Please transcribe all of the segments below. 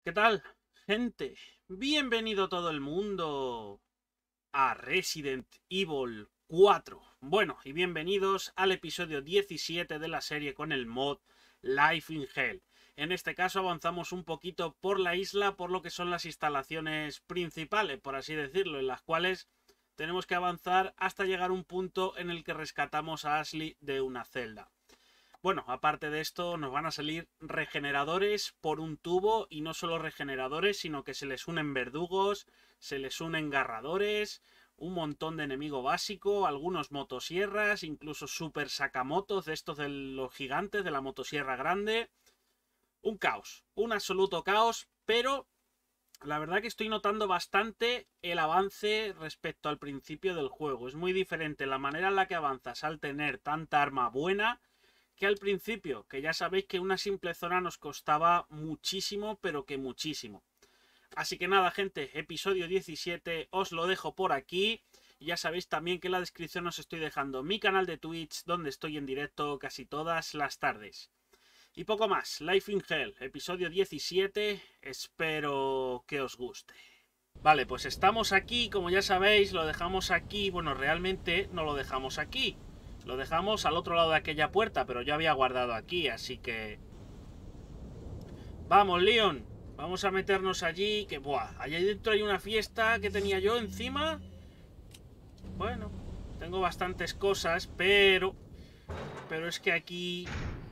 ¿Qué tal, gente? Bienvenido todo el mundo a Resident Evil 4. Bueno, y bienvenidos al episodio 17 de la serie con el mod Life in Hell. En este caso avanzamos un poquito por la isla, por lo que son las instalaciones principales, por así decirlo, en las cuales tenemos que avanzar hasta llegar a un punto en el que rescatamos a Ashley de una celda. Bueno, aparte de esto nos van a salir regeneradores por un tubo, y no solo regeneradores, sino que se les unen verdugos, se les unen garradores, un montón de enemigo básico, algunos motosierras, incluso super sacamotos de estos de los gigantes de la motosierra grande. Un caos, un absoluto caos, pero la verdad que estoy notando bastante el avance respecto al principio del juego. Es muy diferente la manera en la que avanzas al tener tanta arma buena que al principio, que ya sabéis que una simple zona nos costaba muchísimo, pero que muchísimo. Así que nada, gente, episodio 17 os lo dejo por aquí. Ya sabéis también que en la descripción os estoy dejando mi canal de Twitch, donde estoy en directo casi todas las tardes. Y poco más, Life in Hell, episodio 17, espero que os guste. Vale, pues estamos aquí, como ya sabéis, lo dejamos aquí. Bueno, realmente no lo dejamos aquí. Lo dejamos al otro lado de aquella puerta, pero yo había guardado aquí, así que... Vamos, Leon. Vamos a meternos allí, que... Buah, allí dentro hay una fiesta que tenía yo encima. Bueno, tengo bastantes cosas, pero es que aquí...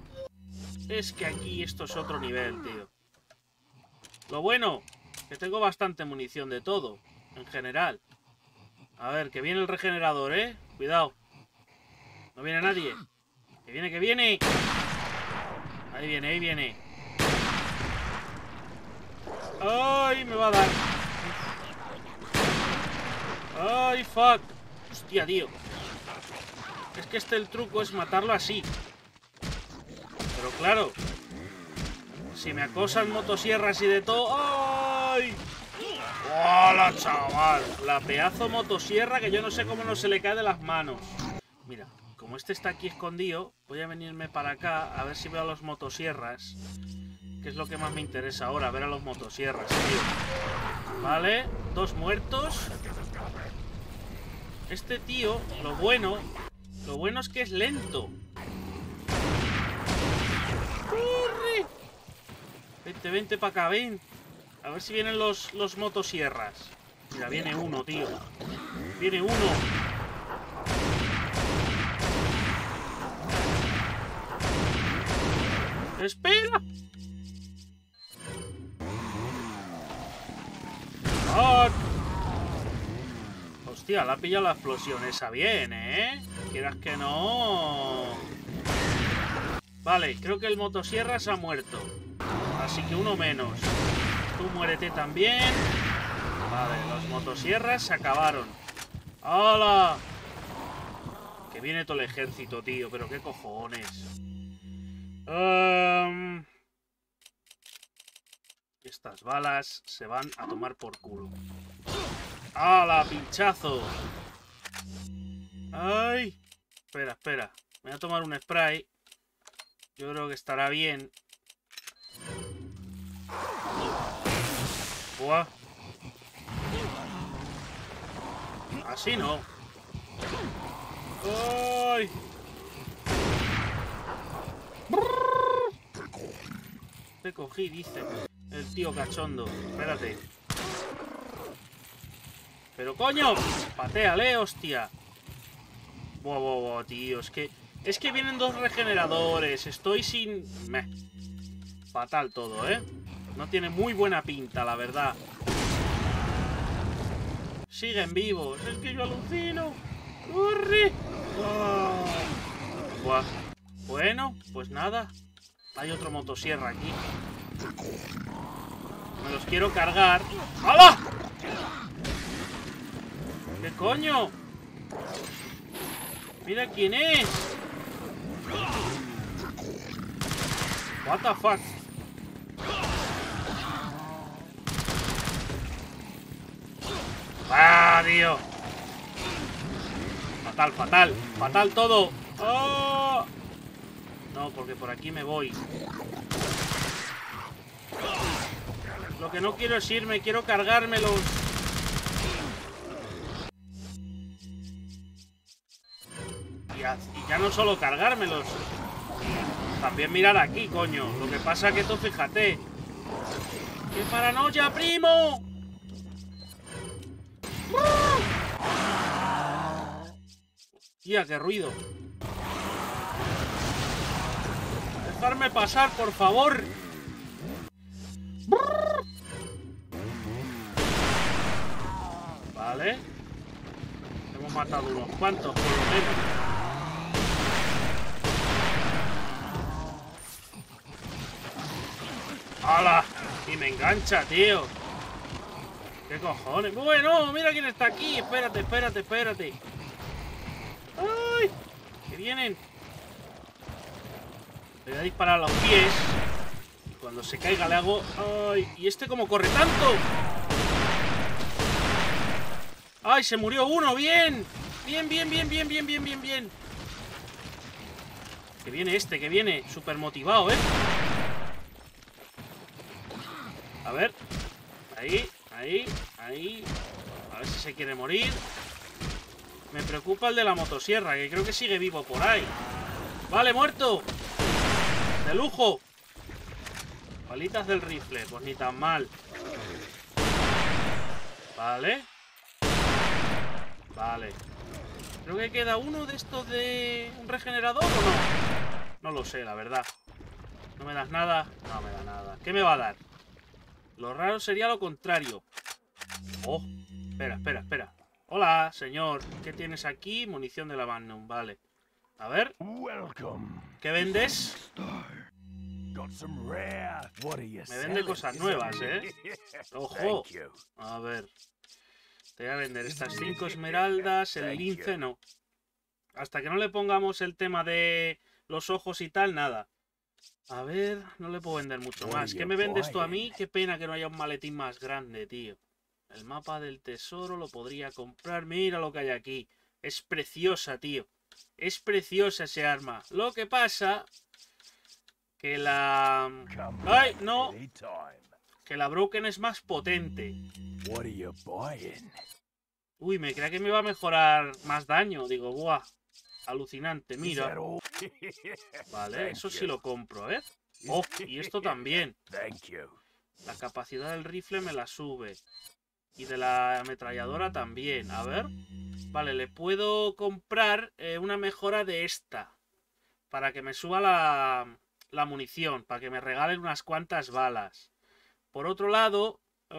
esto es otro nivel, tío. Lo bueno, que tengo bastante munición de todo, en general. A ver, que viene el regenerador, ¿eh? Cuidado. No viene nadie. Que viene, que viene. Ahí viene, ahí viene. ¡Ay! Me va a dar. ¡Ay, fuck! Hostia, tío. Es que el truco es matarlo así. Pero claro, si me acosan motosierras y de todo... ¡Ay! ¡Hola, chaval! La pedazo motosierra que yo no sé cómo no se le cae de las manos. Mira, como este está aquí escondido, voy a venirme para acá a ver si veo a los motosierras. Que es lo que más me interesa ahora, ver a los motosierras, tío. Vale, 2 muertos. Este tío, lo bueno es que es lento. ¡Corre! Vente, vente para acá, ven. A ver si vienen los motosierras. Mira, viene uno, tío. Viene uno. ¡Espera! ¡Oh! Hostia, la ha pillado la explosión esa bien, ¿eh? Quieras que no... Vale, creo que el motosierra se ha muerto. Así que uno menos. Tú muérete también. Vale, los motosierras se acabaron. ¡Hala! Que viene todo el ejército, tío. Pero qué cojones. Estas balas se van a tomar por culo. ¡Hala, pinchazo! ¡Ay! Espera, espera. Me voy a tomar un spray. Yo creo que estará bien. Buah. Así no. ¡Ay! Te cogí, dice el tío cachondo. Espérate. ¡Pero coño! ¡Patéale, hostia! Buah, buah, buah, tío. Es que vienen 2 regeneradores. Estoy sin... Meh. Fatal todo, ¿eh? No tiene muy buena pinta, la verdad. Siguen vivos. Es que yo alucino. ¡Corre! Oh. Buah. Bueno, pues nada. Hay otro motosierra aquí. Me los quiero cargar. ¡Hala! ¿Qué coño? Mira quién es. What the fuck. ¡Ah, tío! Fatal, fatal. Fatal todo. ¡Oh! No, porque por aquí me voy. Lo que no quiero es irme, quiero cargármelos. Y ya no solo cargármelos. También mirar aquí, coño. Lo que pasa es que tú fíjate. ¡Qué paranoia, primo! Tía, qué ruido. Dejarme pasar, por favor. Vale. Hemos matado unos cuantos, por lo menos. ¡Hala! Y me engancha, tío. ¿Qué cojones? Bueno, mira quién está aquí. Espérate, espérate, espérate. ¡Ay! Que vienen. Le voy a disparar a los pies. Y cuando se caiga le hago... ¡Ay! ¿Y este cómo corre tanto? ¡Ay! Se murió uno. ¡Bien! Bien, bien, bien, bien, bien, bien, bien, bien. Que viene este, que viene. Súper motivado, ¿eh? A ver. Ahí, ahí, ahí. A ver si se quiere morir. Me preocupa el de la motosierra, que creo que sigue vivo por ahí. Vale, muerto. De lujo. Palitas del rifle, pues ni tan mal. Vale. Vale. Creo que queda uno de estos de un regenerador, ¿o no? No lo sé, la verdad. ¿No me das nada? No me da nada. ¿Qué me va a dar? Lo raro sería lo contrario. Oh, espera, espera, espera. Hola, señor. ¿Qué tienes aquí? Munición de la Magnum, vale. A ver. ¿Qué vendes? Me vende cosas nuevas, ¿eh? ¡Ojo! A ver. Te voy a vender estas 5 esmeraldas, el lince no. Hasta que no le pongamos el tema de los ojos y tal, nada. A ver, no le puedo vender mucho más. ¿Qué me vendes tú a mí? Qué pena que no haya un maletín más grande, tío. El mapa del tesoro lo podría comprar. Mira lo que hay aquí. Es preciosa, tío. Es preciosa ese arma. Lo que pasa... que la... ¡Ay, no! Que la Broken es más potente. Uy, me creía que me iba a mejorar más daño. Digo, buah. Alucinante, mira. Vale, eso sí lo compro, ¿eh? Oh, y esto también. La capacidad del rifle me la sube. Y de la ametralladora también. A ver. Vale, le puedo comprar una mejora de esta. Para que me suba la munición. Para que me regalen unas cuantas balas. Por otro lado...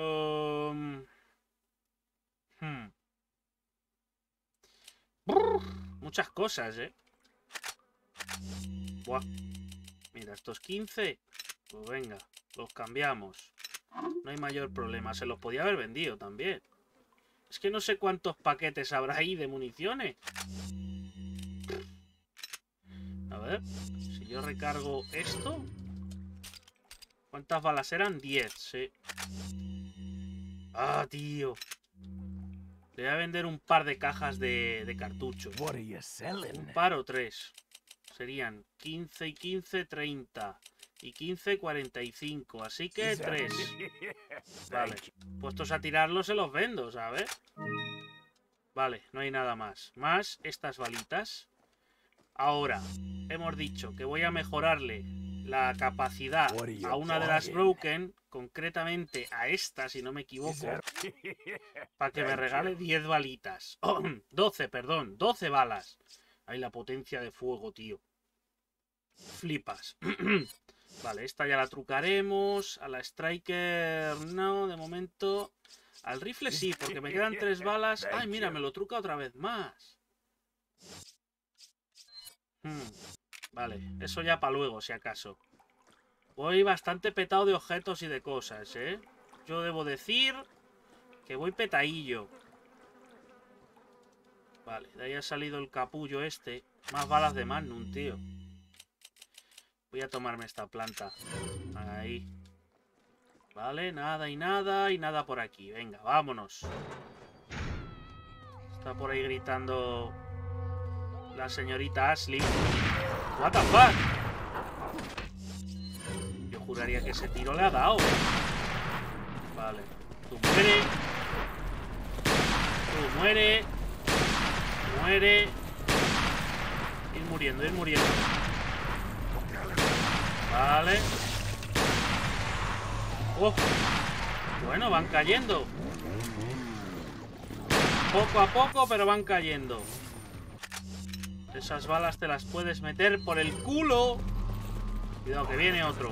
muchas cosas, ¿eh? Buah. Mira, estos 15. Pues venga, los cambiamos. No hay mayor problema. Se los podía haber vendido también. Es que no sé cuántos paquetes habrá ahí de municiones. A ver, si yo recargo esto... ¿Cuántas balas eran? 10, sí. Ah, tío. Le voy a vender un par de cajas de cartuchos. Un par o 3. Serían 15 y 15, 30. Y 15, 45. Así que 3. Vale. Puestos a tirarlos se los vendo, ¿sabes? Vale, no hay nada más. Más estas balitas. Ahora, hemos dicho que voy a mejorarle la capacidad a una de las Broken, concretamente a esta, si no me equivoco, para que me regale 10 balitas. 12, perdón, 12 balas. Ahí la potencia de fuego, tío. Flipas. Vale, esta ya la trucaremos. A la Striker no, de momento. Al rifle sí, porque me quedan 3 balas. Ay, mira, me lo truca otra vez más. Vale, eso ya para luego, si acaso. Voy bastante petado de objetos y de cosas, ¿eh? Yo debo decir que voy petadillo. Vale, de ahí ha salido el capullo este. Más balas de Magnum, tío. Voy a tomarme esta planta. Ahí. Vale, nada y nada y nada por aquí. Venga, vámonos. Está por ahí gritando la señorita Ashley. What the fuck. Yo juraría que ese tiro le ha dado. Vale. Tú muere. Tú muere. Muere. Ir muriendo, ir muriendo. Vale. Oh. Bueno, van cayendo. Poco a poco, pero van cayendo. Esas balas te las puedes meter por el culo. Cuidado, que viene otro.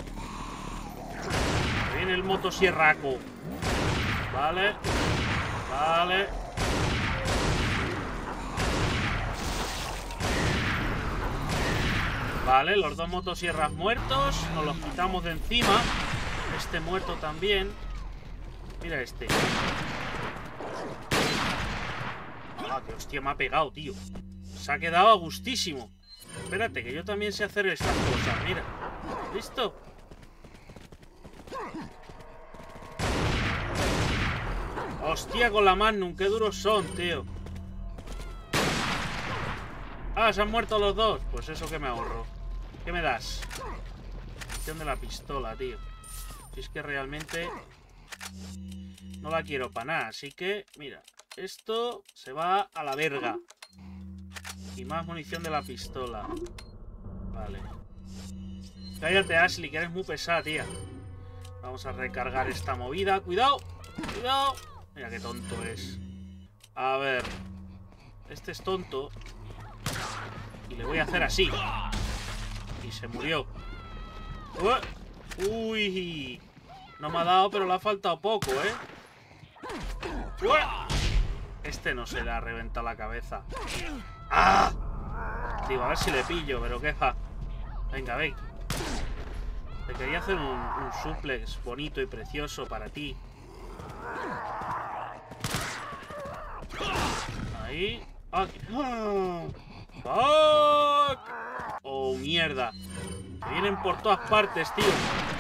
Que viene el motosierraco. Vale. Vale. Vale, los dos motosierras muertos. Nos los quitamos de encima. Este muerto también. Mira este. Ah, qué hostia me ha pegado, tío. Se ha quedado a gustísimo. Espérate, que yo también sé hacer estas cosas. Mira. ¿Listo? Hostia, con la Magnum. Qué duros son, tío. Ah, se han muerto los dos. Pues eso que me ahorro. ¿Qué me das? Munición de la pistola, tío. Si es que realmente no la quiero para nada. Así que, mira. Esto se va a la verga. Y más munición de la pistola. Vale. Cállate, Ashley, que eres muy pesada, tía. Vamos a recargar esta movida. ¡Cuidado! ¡Cuidado! Mira qué tonto es. A ver. Este es tonto. Y le voy a hacer así. Y se murió. ¡Uy! No me ha dado, pero le ha faltado poco, ¿eh? Este no se le ha reventado la cabeza. ¡Ah! Digo, a ver si le pillo, pero qué fa. Venga, ven. Te quería hacer un suplex bonito y precioso para ti. Ahí. ¡Fuck! ¡Oh, mierda! Me vienen por todas partes, tío.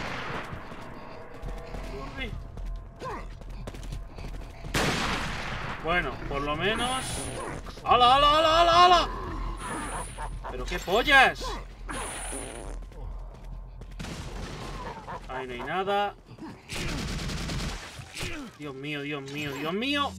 Bueno, por lo menos... ¡Hala, hala, hala, hala, hala! ¡Pero qué pollas! Ahí no hay nada. Dios mío, Dios mío, Dios mío.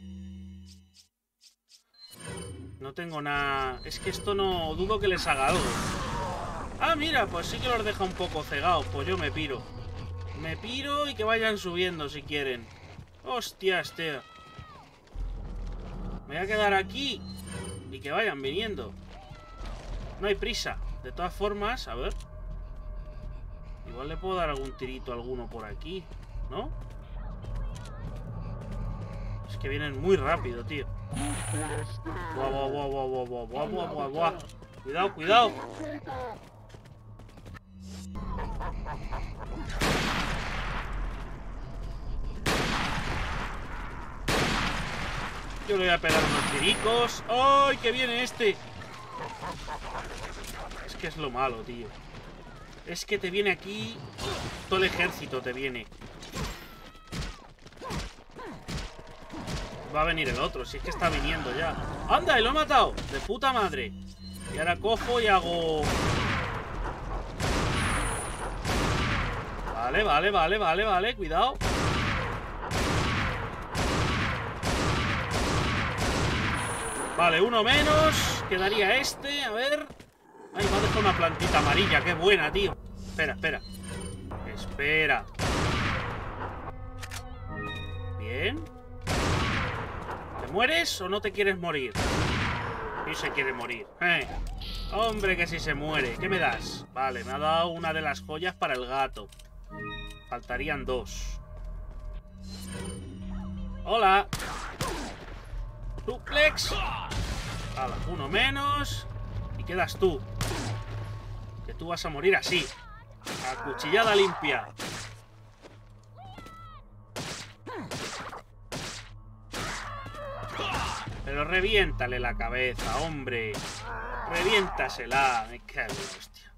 No tengo nada... Es que esto no... Dudo que les haga algo. Ah, mira, pues sí que los deja un poco cegados. Pues yo me piro. Me piro y que vayan subiendo si quieren. Hostias, tío. Me voy a quedar aquí y que vayan viniendo. No hay prisa. De todas formas, a ver. Igual le puedo dar algún tirito a alguno por aquí, ¿no? Es que vienen muy rápido, tío. Buah, buah, buah, buah, buah, buah, buah, buah, buah, buah. Cuidado, cuidado. Yo le voy a pegar unos tiricos. ¡Ay, que viene este! Es que es lo malo, tío. Es que te viene aquí... Todo el ejército te viene. Va a venir el otro, si es que está viniendo ya. ¡Anda, y lo he matado! ¡De puta madre! Y ahora cojo y hago... Vale, vale, vale, vale, vale. Cuidado. Vale, uno menos. Quedaría este, a ver. Ay, me ha dejado una plantita amarilla. Qué buena, tío. Espera, espera. Espera. Bien. ¿Te mueres o no te quieres morir? Sí se quiere morir. Hombre, que si se muere. ¿Qué me das? Vale, me ha dado una de las joyas para el gato. Faltarían dos. Hola. Suplex. Hala, uno menos. Y quedas tú. Que tú vas a morir así. A cuchillada limpia. Pero reviéntale la cabeza, hombre. Reviéntasela. Me cago en la hostia.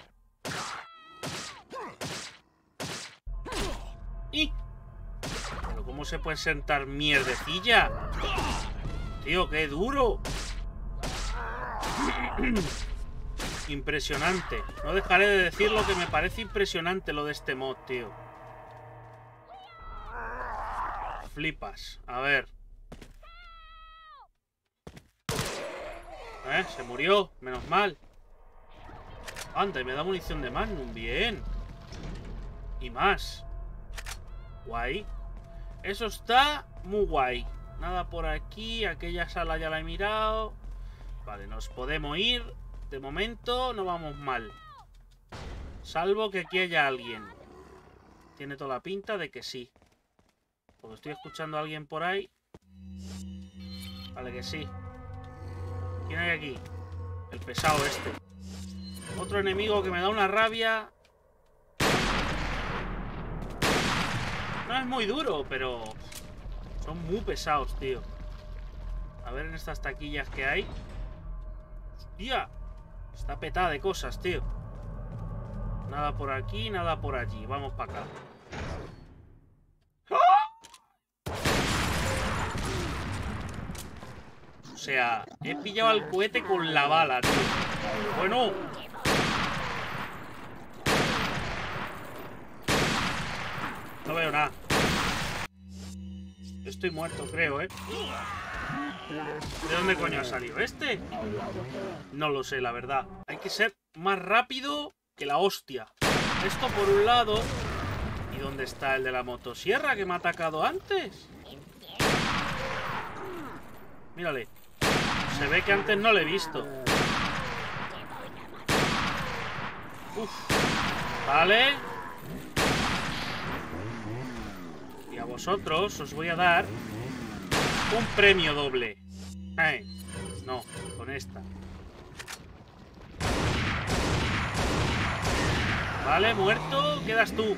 ¿Y? ¿Pero cómo se puede sentar mierdecilla? Tío, qué duro. Impresionante. No dejaré de decir lo que me parece impresionante lo de este mod, tío. flipas. A ver. Se murió. Menos mal. Anda, y me da munición de Magnum. Bien. Y más. Guay. Eso está muy guay. Nada por aquí. Aquella sala ya la he mirado. Vale, nos podemos ir. De momento no vamos mal. Salvo que aquí haya alguien. Tiene toda la pinta de que sí. Porque estoy escuchando a alguien por ahí. Vale, que sí. ¿Quién hay aquí? El pesado este. Otro enemigo que me da una rabia. No es muy duro, pero son muy pesados, tío. A ver en estas taquillas que hay. ¡Hostia! Está petada de cosas, tío. Nada por aquí, nada por allí. Vamos para acá. O sea, he pillado al cohete con la bala, tío. Bueno. No veo nada. Estoy muerto, creo, ¿eh? ¿De dónde coño ha salido este? No lo sé, la verdad. Hay que ser más rápido que la hostia. Esto por un lado. ¿Y dónde está el de la motosierra que me ha atacado antes? Mírale. Se ve que antes no le he visto. Uf. Vale. Y a vosotros os voy a dar un premio doble. No, con esta. Vale, muerto. Quedas tú.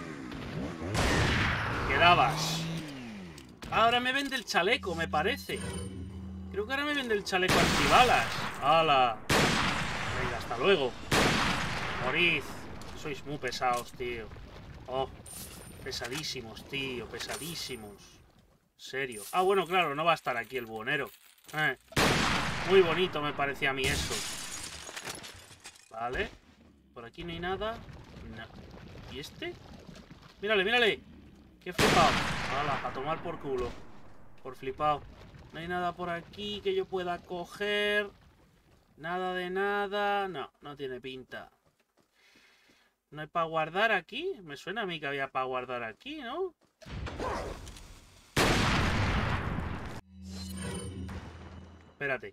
Quedabas. Ahora me vende el chaleco, me parece. Creo que ahora me vende el chaleco antibalas. ¡Hala! Venga, hasta luego. Morid. Sois muy pesados, tío. Oh, pesadísimos, tío. Pesadísimos. En serio. Ah, bueno, claro, no va a estar aquí el buhonero. Muy bonito me parecía a mí eso. Vale. Por aquí no hay nada. No. ¿Y este? Mírale, mírale. Qué flipado. Hala, a tomar por culo. Por flipado. No hay nada por aquí que yo pueda coger. Nada de nada. No, no tiene pinta. ¿No hay para guardar aquí? Me suena a mí que había para guardar aquí, ¿no? Espérate.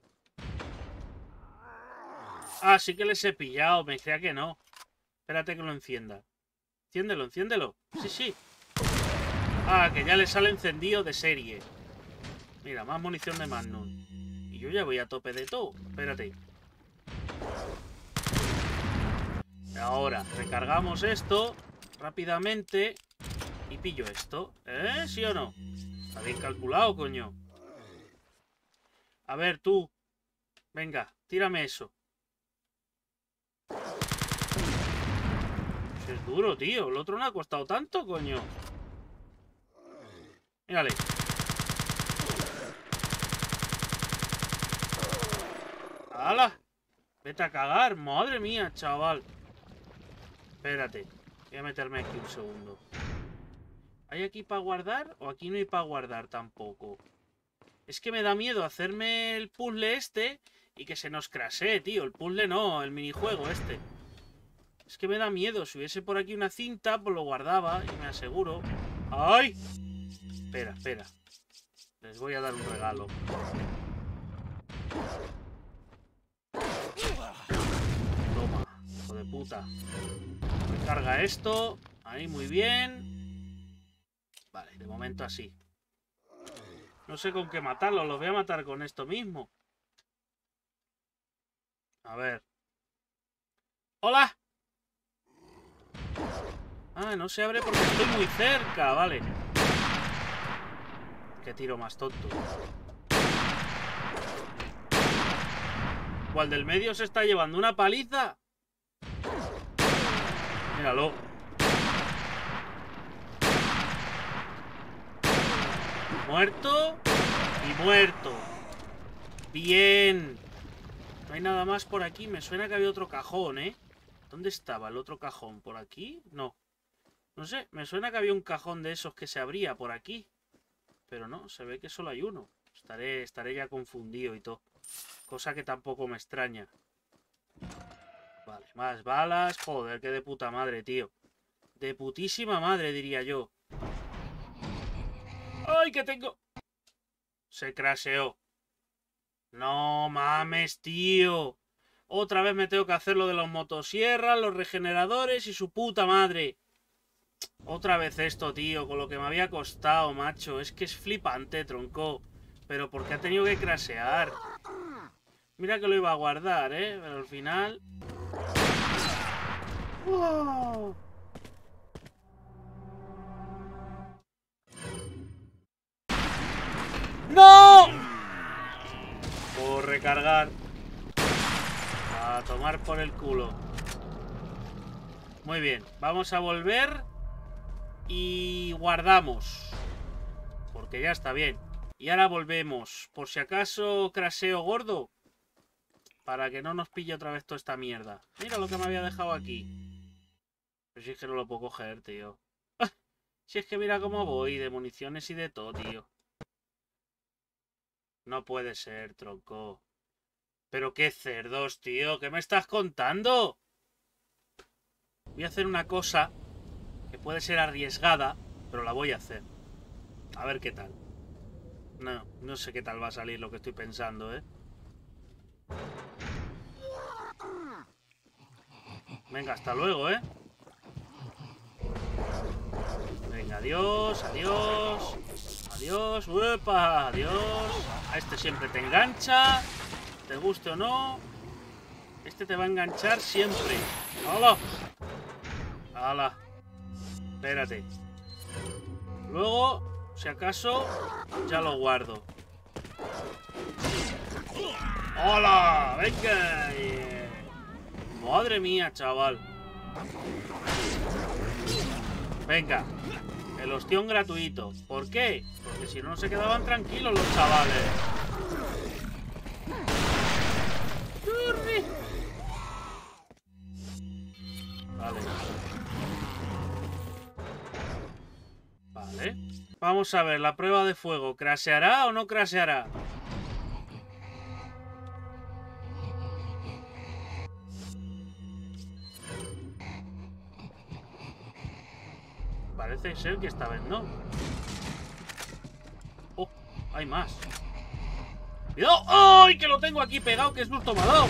Ah, sí que les he pillado. Me decía que no. Espérate que lo encienda. Enciéndelo, enciéndelo. Sí, sí. Ah, que ya le sale encendido de serie. Mira, más munición de Magnum. Y yo ya voy a tope de todo. Espérate. Ahora, recargamos esto rápidamente y pillo esto. ¿Sí o no? Está bien calculado, coño. A ver, tú. Venga, tírame eso. Es duro, tío. El otro no ha costado tanto, coño. Mírale. ¡Hala! Vete a cagar. Madre mía, chaval. Espérate. Voy a meterme aquí un segundo. ¿Hay aquí para guardar? ¿O aquí no hay para guardar tampoco? Es que me da miedo hacerme el puzzle este y que se nos crashee, tío. El puzzle no, el minijuego este. Es que me da miedo. Si hubiese por aquí una cinta, pues lo guardaba y me aseguro. ¡Ay! Espera, espera. Les voy a dar un regalo. Toma, hijo de puta. Carga esto. Ahí, muy bien. Vale, de momento así. No sé con qué matarlo. Los voy a matar con esto mismo. A ver. ¡Hola! Ah, no se abre porque estoy muy cerca. Vale. Qué tiro más tonto. ¿Cuál del medio se está llevando una paliza? Míralo. Muerto y muerto. Bien. No hay nada más por aquí. Me suena que había otro cajón, ¿eh? ¿Dónde estaba el otro cajón? ¿Por aquí? No. No sé. Me suena que había un cajón de esos que se abría por aquí. Pero no, se ve que solo hay uno. Estaré ya confundido y todo. Cosa que tampoco me extraña. Vale, más balas. Joder, qué de puta madre, tío. De putísima madre, diría yo. ¡Ay, que tengo! Se crasheó. No mames, tío. Otra vez me tengo que hacer lo de los motosierras, los regeneradores y su puta madre. Otra vez esto, tío, con lo que me había costado, macho. Es que es flipante, tronco. Pero ¿por qué ha tenido que crashear? Mira que lo iba a guardar, ¿eh? Pero al final... ¡Oh! ¡No! Puedo recargar. A tomar por el culo. Muy bien, vamos a volver. Y guardamos. Porque ya está bien. Y ahora volvemos. Por si acaso crasheo gordo. Para que no nos pille otra vez toda esta mierda. Mira lo que me había dejado aquí. Pero si es que no lo puedo coger, tío. Si es que mira cómo voy. De municiones y de todo, tío. No puede ser, tronco. Pero qué cerdos, tío. ¿Qué me estás contando? Voy a hacer una cosa que puede ser arriesgada, pero la voy a hacer. A ver qué tal. No sé qué tal va a salir lo que estoy pensando, ¿eh? Venga, hasta luego, ¿eh? Venga, adiós, adiós. Adiós, ¡uepa! Adiós. A este siempre te engancha. Te guste o no. Este te va a enganchar siempre. ¡Hala! ¡Hala! Espérate. Luego, si acaso, ya lo guardo. ¡Hola! ¡Venga! Madre mía, chaval. Venga. El ostión gratuito. ¿Por qué? Porque si no, no se quedaban tranquilos los chavales. Vale. Vale. Vamos a ver, la prueba de fuego. ¿Crasheará o no crasheará? Parece ser que esta vez no. Oh, hay más. ¡Cuidado! ¡Ay! Que lo tengo aquí pegado. ¡Qué susto me ha dado!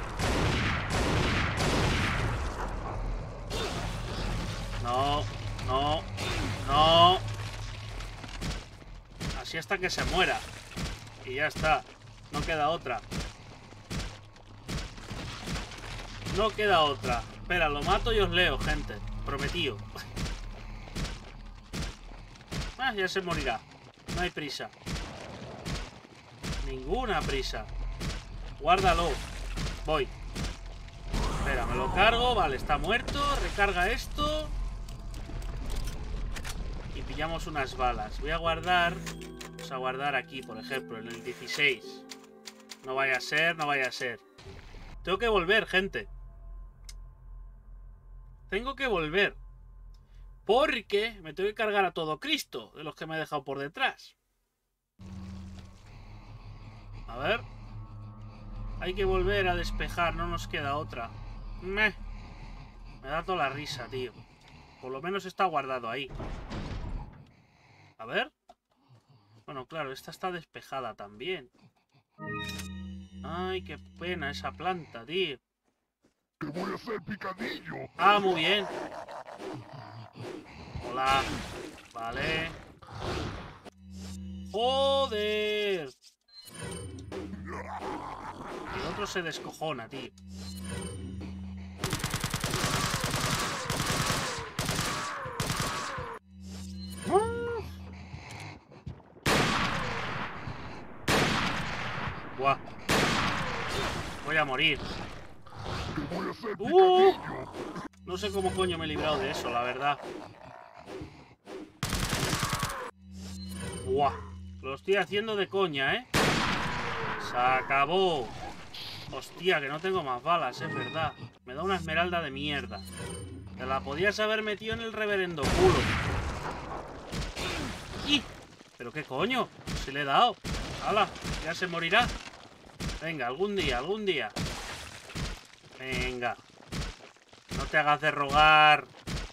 No, no, no. Así hasta que se muera. Y ya está. No queda otra. No queda otra. Espera, lo mato y os leo, gente. Prometido. Ah, ya se morirá. No hay prisa. Ninguna prisa. Guárdalo. Voy. Espera, me lo cargo. Vale, está muerto. Recarga esto. Y pillamos unas balas. Voy a guardar. Vamos a guardar aquí, por ejemplo, en el 16. No vaya a ser, no vaya a ser. Tengo que volver, gente. Tengo que volver. Porque me tengo que cargar a todo Cristo de los que me he dejado por detrás. A ver. Hay que volver a despejar, no nos queda otra. Me da toda la risa, tío. Por lo menos está guardado ahí. A ver. Bueno, claro, esta está despejada también. Ay, qué pena esa planta, tío. ¡Te voy a hacer picadillo! Ah, muy bien. Hola. Vale. ¡Joder! El otro se descojona, tío. Buah. Voy a morir. ¡Te voy a hacer picadillo! No sé cómo coño me he librado de eso, la verdad. Buah. Lo estoy haciendo de coña, ¿eh? Se acabó. Hostia, que no tengo más balas, es verdad. Me da una esmeralda de mierda. Te la podías haber metido en el reverendo culo. ¡Y! ¿Pero qué coño? Si le he dado. ¡Hala! Ya se morirá. Venga, algún día, algún día. Venga. No te hagas de rogar.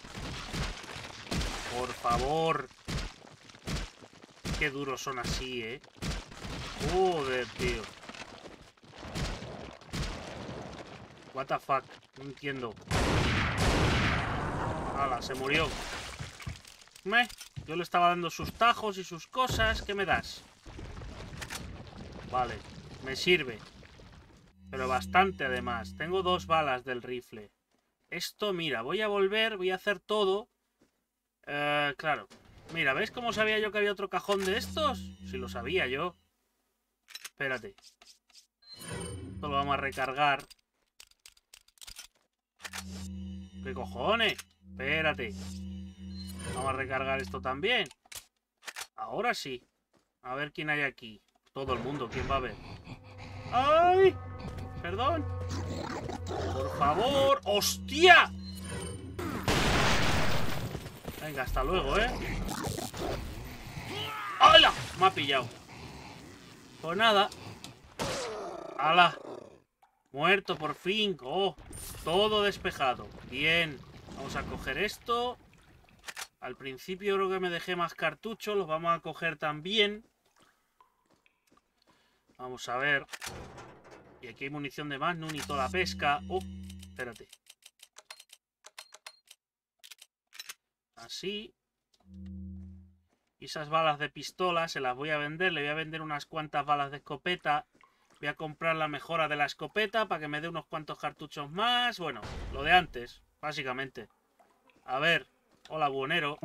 Por favor. Qué duros son así, ¿eh? Joder, tío. What the fuck. No entiendo. ¡Hala! Se murió. Yo le estaba dando sus tajos y sus cosas. ¿Qué me das? Vale. Me sirve. Pero bastante, además. Tengo 2 balas del rifle. Esto, mira, voy a volver. Voy a hacer todo. Claro. Mira, ¿ves cómo sabía yo que había otro cajón de estos? Si lo sabía yo. Espérate. Esto lo vamos a recargar. ¿Qué cojones? Espérate. Vamos a recargar esto también. Ahora sí. A ver quién hay aquí. Todo el mundo, ¿quién va a ver? ¡Ay! Perdón. Por favor. ¡Hostia! Venga, hasta luego, ¿eh? ¡Hala! Me ha pillado. Pues nada. ¡Hala! Muerto por fin. ¡Oh! Todo despejado. Bien. Vamos a coger esto. Al principio creo que me dejé más cartuchos. Los vamos a coger también. Vamos a ver. Y aquí hay munición de Magnum y toda la pesca. ¡Oh! Espérate. Así. Y esas balas de pistola se las voy a vender. Le voy a vender unas cuantas balas de escopeta. Voy a comprar la mejora de la escopeta para que me dé unos cuantos cartuchos más. Bueno, lo de antes, básicamente. A ver. Hola, buonero.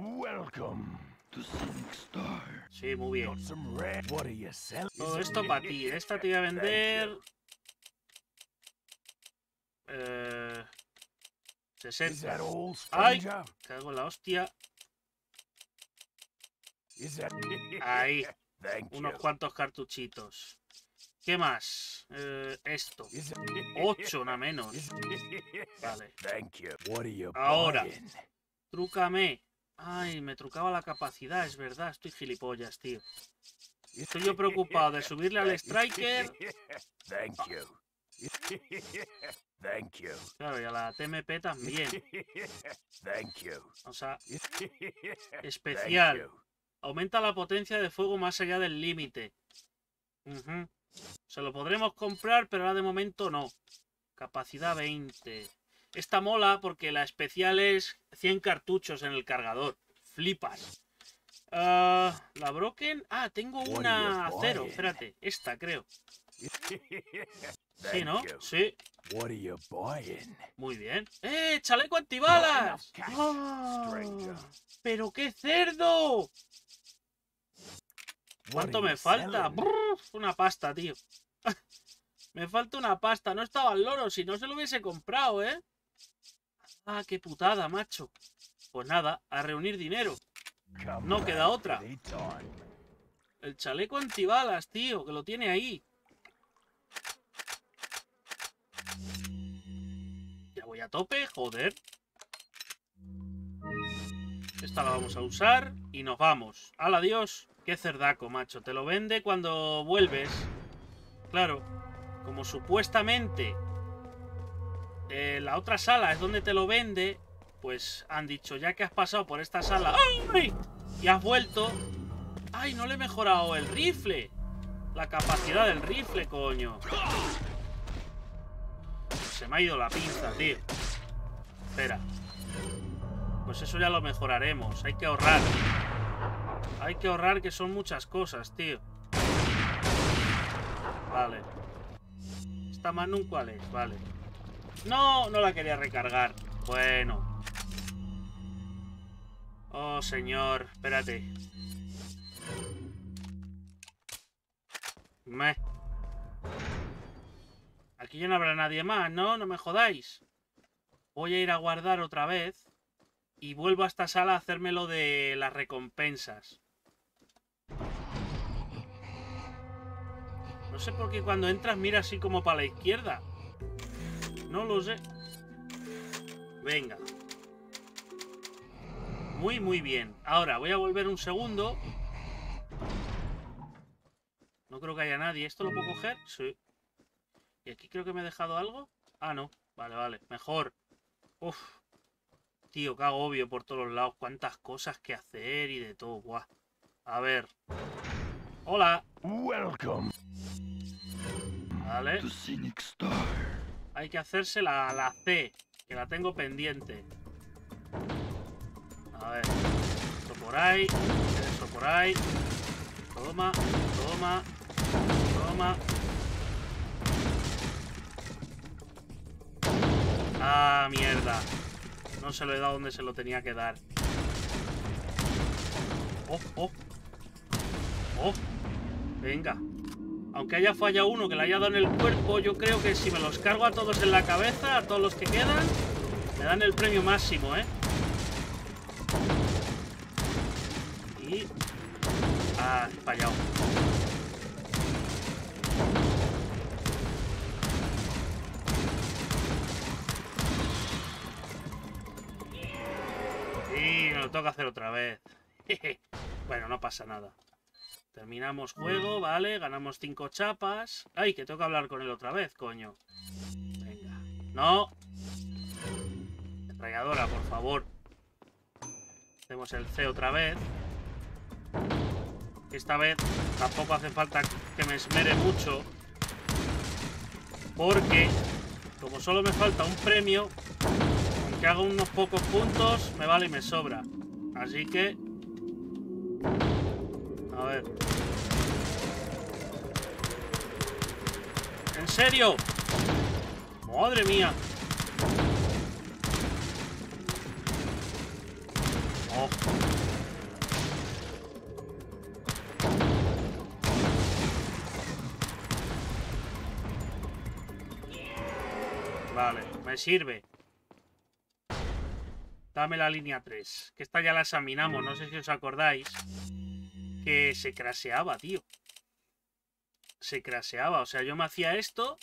Sí, muy bien. Todo esto para ti. Esta te voy a vender... 60. ¡Ay! Cago en la hostia. Ahí. Unos cuantos cartuchitos. ¿Qué más? Esto. 8, una menos. Vale. Ahora. Trúcame. Ay, me trucaba la capacidad, es verdad. Estoy gilipollas, tío. Estoy yo preocupado de subirle al Striker. Claro, y a la TMP también. O sea, especial. Aumenta la potencia de fuego más allá del límite. Se lo podremos comprar, pero ahora de momento no. Capacidad 20. Esta mola porque la especial es 100 cartuchos en el cargador. Flipas. La Broken... Ah, tengo una 0. Espérate, esta creo. Sí, ¿no? Sí. Muy bien. ¡Eh! ¡Chaleco antibalas! ¡Oh! ¡Pero qué cerdo! ¿Cuánto me falta? ¡Brr! Una pasta, tío. Me falta una pasta. No estaba el loro, si no se lo hubiese comprado, ¿eh? Ah, qué putada, macho. Pues nada, a reunir dinero. No queda otra. El chaleco antibalas, tío, que lo tiene ahí. Ya voy a tope, joder. Esta la vamos a usar y nos vamos. ¡Hala, adiós! Qué cerdaco, macho. Te lo vende cuando vuelves. Claro, como supuestamente la otra sala es donde te lo vende, pues han dicho, ya que has pasado por esta sala ¡ay! Y has vuelto. ¡Ay, no le he mejorado el rifle! La capacidad del rifle, coño. Se me ha ido la pinza, tío. Espera. Pues eso ya lo mejoraremos. Hay que ahorrar. Hay que ahorrar, que son muchas cosas, tío. Vale. ¿Esta Magnum cuál es? Vale. No, no la quería recargar. Bueno. Oh, señor. Espérate. Aquí ya no habrá nadie más, ¿no? No me jodáis. Voy a ir a guardar otra vez. Y vuelvo a esta sala a hacerme lo de las recompensas. No sé por qué cuando entras mira así como para la izquierda. No lo sé. Venga. Muy, muy bien. Ahora voy a volver un segundo. No creo que haya nadie. ¿Esto lo puedo coger? Sí. ¿Y aquí creo que me he dejado algo? Ah, no. Vale, vale. Mejor. Uf. Tío, qué agobio por todos los lados. Cuántas cosas que hacer y de todo. Buah. A ver. Hola. Welcome Vale. to Scenic Star. Hay que hacerse la C, que la tengo pendiente. A ver. Esto por ahí. Eso por ahí. Toma, toma, toma. Ah, mierda. No se lo he dado donde se lo tenía que dar. Oh, oh. Oh. Venga. Aunque haya fallado uno que le haya dado en el cuerpo, yo creo que si me los cargo a todos en la cabeza, a todos los que quedan, me dan el premio máximo, ¿eh? Y... ah, he fallado. Y me lo tengo que hacer otra vez. Bueno, no pasa nada. Terminamos juego, vale, ganamos 5 chapas. ¡Ay, que tengo que hablar con él otra vez, coño! Venga. ¡No! Rayadora, por favor. Hacemos el C otra vez. Esta vez tampoco hace falta que me esmere mucho. Porque, como solo me falta un premio, aunque haga unos pocos puntos, me vale y me sobra. Así que... a ver. ¿En serio? ¡Madre mía! Oh. Vale, me sirve. Dame la línea 3. Que esta ya la examinamos, no sé si os acordáis. Que se craseaba, tío. Se craseaba, o sea, yo me hacía esto.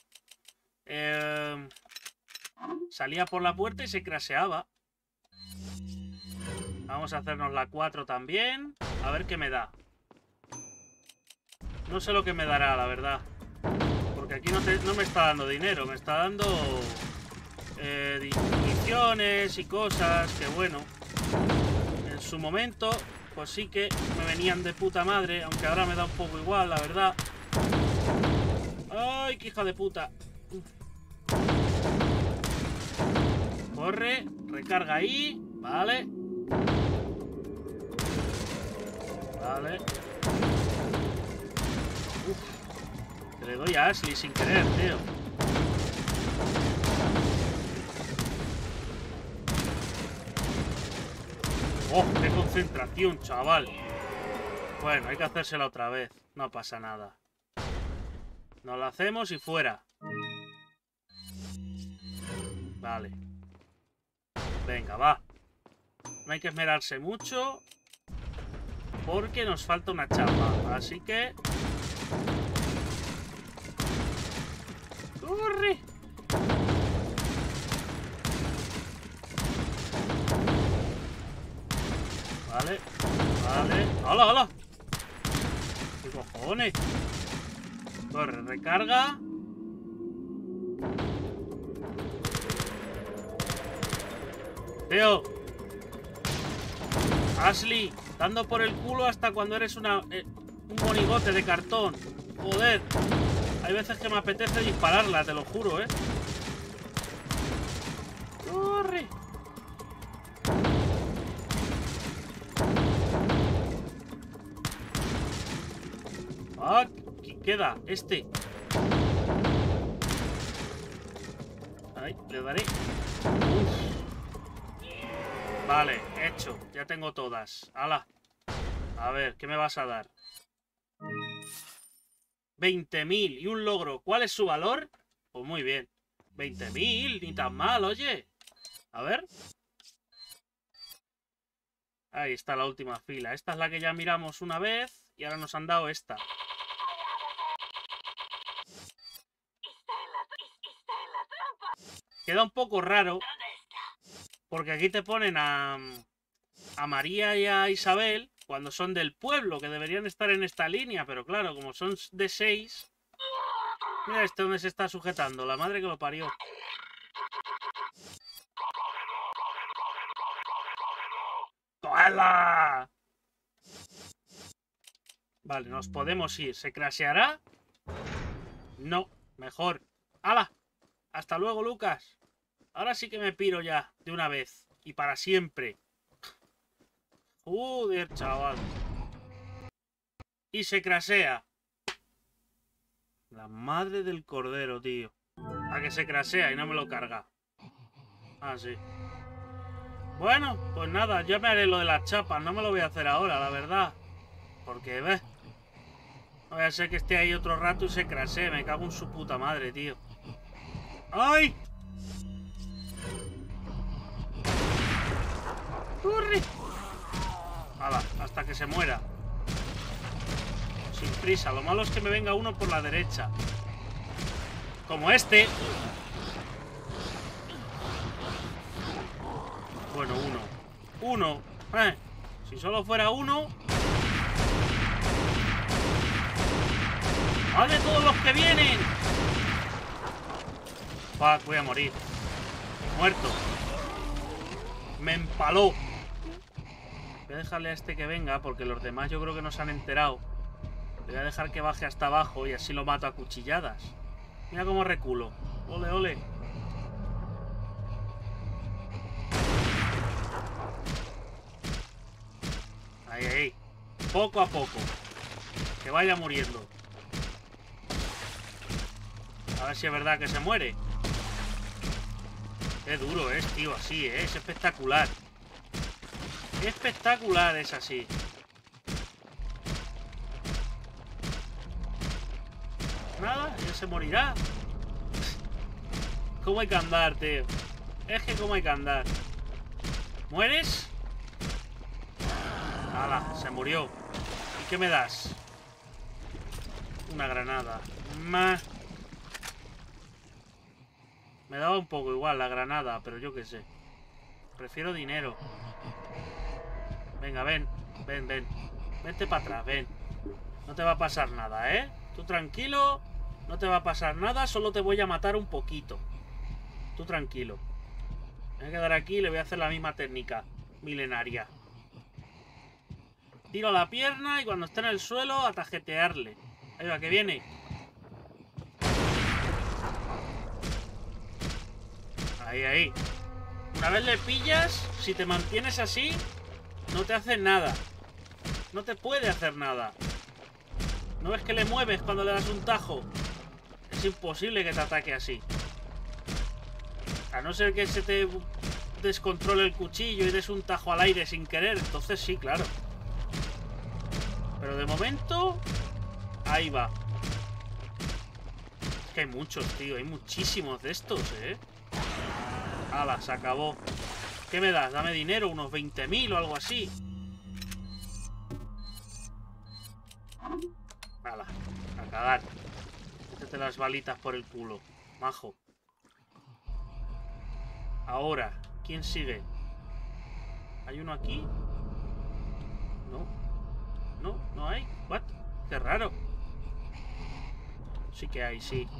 Salía por la puerta y se craseaba. Vamos a hacernos la 4 también. A ver qué me da. No sé lo que me dará, la verdad. Porque aquí no me está dando dinero. Me está dando... municiones y cosas que, bueno, en su momento pues sí que me venían de puta madre, aunque ahora me da un poco igual, la verdad. ¡Ay, qué hija de puta! Corre, recarga ahí, vale. Vale. Uf, que le doy a Ashley sin querer, tío. ¡Oh, qué concentración, chaval! Bueno, hay que hacérsela otra vez. No pasa nada. Nos la hacemos y fuera. Vale. Venga, va. No hay que esmerarse mucho, porque nos falta una chapa. Así que... ¡corre! Vale, vale. ¡Hala, hala! ¿Qué cojones? Corre, recarga. Tío. Ashley, dando por el culo hasta cuando eres un monigote de cartón. Joder. Hay veces que me apetece dispararla, te lo juro, ¿eh? ¡Corre! ¡Ah! ¿Quién queda? Este. Ahí, le daré. Uf. Vale, hecho. Ya tengo todas. ¡Hala! A ver, ¿qué me vas a dar? 20.000 y un logro. ¿Cuál es su valor? Pues muy bien. 20.000, ni tan mal, oye. A ver. Ahí está la última fila. Esta es la que ya miramos una vez y ahora nos han dado esta. Queda un poco raro porque aquí te ponen a María y a Isabel Cuando son del pueblo, que deberían estar en esta línea. Pero claro, como son de 6... Mira este donde se está sujetando. La madre que lo parió. ¡Hala! Vale, nos podemos ir. ¿Se crasheará? No, mejor. ¡Hala! Hasta luego, Lucas. Ahora sí que me piro ya, de una vez. Y para siempre. Joder, chaval. Y se crashea. La madre del cordero, tío. A que se crashea y no me lo carga. Ah, sí. Bueno, pues nada, ya me haré lo de las chapas. No me lo voy a hacer ahora, la verdad. Porque, ¿ves? No voy a ser que esté ahí otro rato y se crashee. Me cago en su puta madre, tío. ¡Ay! ¡Corre! Hala, hasta que se muera. Sin prisa. Lo malo es que me venga uno por la derecha. Como este. Bueno, uno. Si solo fuera uno. ¡Vale, todos los que vienen! Fuck, voy a morir. Muerto. Me empaló. Voy a dejarle a este que venga, porque los demás yo creo que no se han enterado. Le voy a dejar que baje hasta abajo y así lo mato a cuchilladas. Mira cómo reculo. Ole, ole. Ahí, ahí. Poco a poco. Que vaya muriendo. A ver si es verdad que se muere. Qué duro es, tío, así, ¿eh? Es espectacular. Espectacular es así. Nada, ya se morirá. ¿Cómo hay que andar, tío? Es que cómo hay que andar. ¿Mueres? ¡Hala! Se murió. ¿Y qué me das? Una granada. Me daba un poco igual la granada, pero yo qué sé. Prefiero dinero. Venga, ven. Ven, ven. Vente para atrás, ven. No te va a pasar nada, ¿eh? Tú tranquilo. No te va a pasar nada, solo te voy a matar un poquito. Tú tranquilo. Me voy a quedar aquí y le voy a hacer la misma técnica milenaria. Tiro la pierna y cuando esté en el suelo, a tajetearle. Ahí va, que viene. Ahí, ahí. Una vez le pillas, si te mantienes así, no te hace nada. No te puede hacer nada. ¿No ves que le mueves cuando le das un tajo? Es imposible que te ataque así. A no ser que se te descontrole el cuchillo y des un tajo al aire sin querer. Entonces sí, claro. Pero de momento... Ahí va. Es que hay muchos, tío. Hay muchísimos de estos, ¿eh? ¡Hala! Se acabó. ¿Qué me das? Dame dinero. Unos 20.000 o algo así. ¡Hala! A cagar. Métete las balitas por el culo. Majo. Ahora. ¿Quién sigue? ¿Hay uno aquí? No. No, no hay. ¿What? Qué raro. Sí que hay, sí.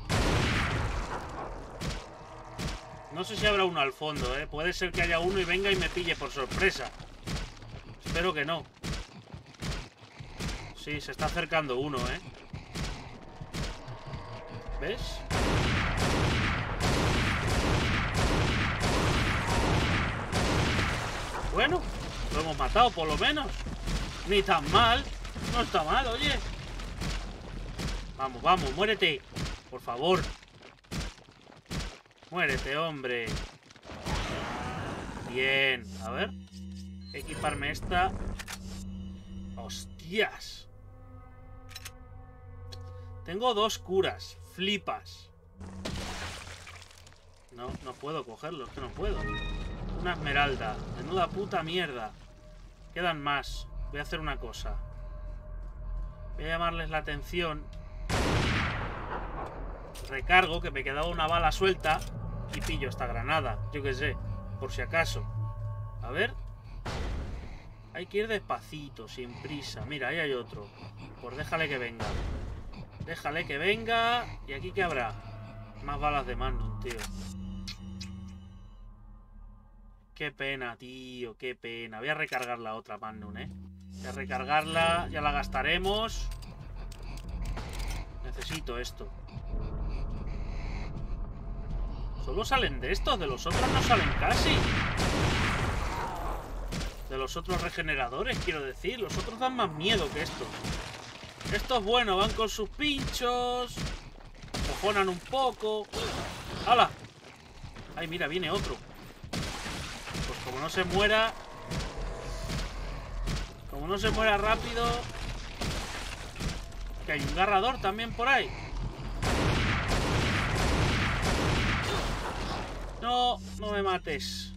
No sé si habrá uno al fondo, ¿eh? Puede ser que haya uno y venga y me pille por sorpresa. Espero que no. Sí, se está acercando uno, ¿eh? ¿Ves? Bueno, lo hemos matado por lo menos. Ni tan mal. No está mal, oye. Vamos, vamos, muérete. Por favor. Muérete, hombre. Bien. A ver. Equiparme esta. ¡Hostias! Tengo 2 curas. Flipas. No, no puedo cogerlo. Es que no puedo. Una esmeralda. Menuda puta mierda. Quedan más. Voy a hacer una cosa. Voy a llamarles la atención. Recargo, que me quedaba una bala suelta. Y pillo esta granada. Yo qué sé. Por si acaso. A ver. Hay que ir despacito, sin prisa. Mira, ahí hay otro. Pues déjale que venga. Déjale que venga. ¿Y aquí qué habrá? Más balas de Magnum, tío. Qué pena, tío. Qué pena. Voy a recargar la otra Magnum, Voy a recargarla. Ya la gastaremos. Necesito esto. Solo salen de estos. De los otros no salen casi. De los otros regeneradores, quiero decir. Los otros dan más miedo que estos. Estos, bueno, van con sus pinchos. Cojonan un poco. ¡Hala! Ay, mira, viene otro. Pues como no se muera... Como no se muera rápido... Que hay un garrador también por ahí. No, no me mates.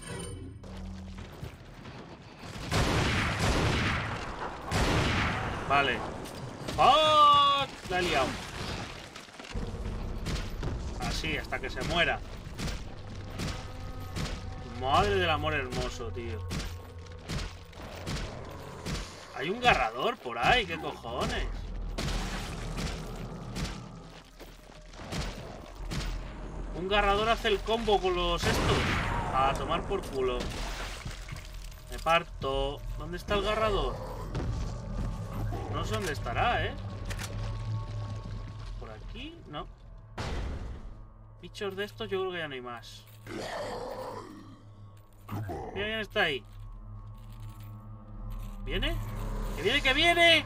Vale. ¡Fuck! La he liado. Así, hasta que se muera. Madre del amor hermoso, tío. Hay un garrador por ahí, ¿qué cojones? Un garrador hace el combo con los estos. A tomar por culo. Me parto. ¿Dónde está el garrador? No sé dónde estará, ¿Por aquí? No. Bichos de estos yo creo que ya no hay más. Mira quién está ahí. ¿Viene? ¡Que viene, que viene!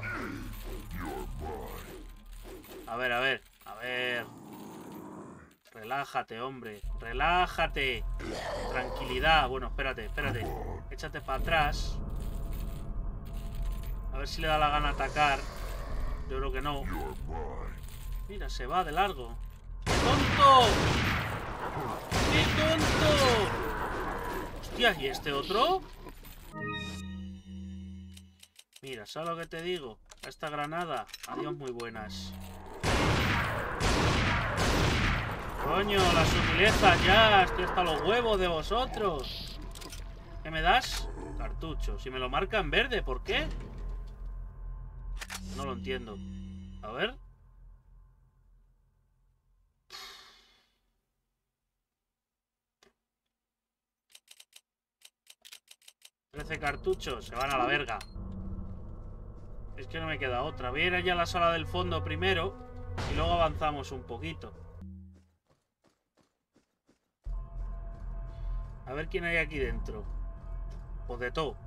A ver, a ver, a ver. Relájate, hombre. Relájate. Tranquilidad. Bueno, espérate, espérate. Échate para atrás. A ver si le da la gana atacar. Yo creo que no. Mira, se va de largo. ¡Qué tonto! ¡Qué tonto! Hostia, ¿y este otro? Mira, ¿sabes lo que te digo? Esta granada. Adiós, muy buenas. Coño, la sutileza ya. Estoy hasta los huevos de vosotros. ¿Qué me das? Cartucho. Si me lo marca en verde, ¿por qué? No lo entiendo. A ver. $13 cartuchos. Se van a la verga. Es que no me queda otra. Voy a ir allá a la sala del fondo primero. Y luego avanzamos un poquito. A ver quién hay aquí dentro. Pues de todo.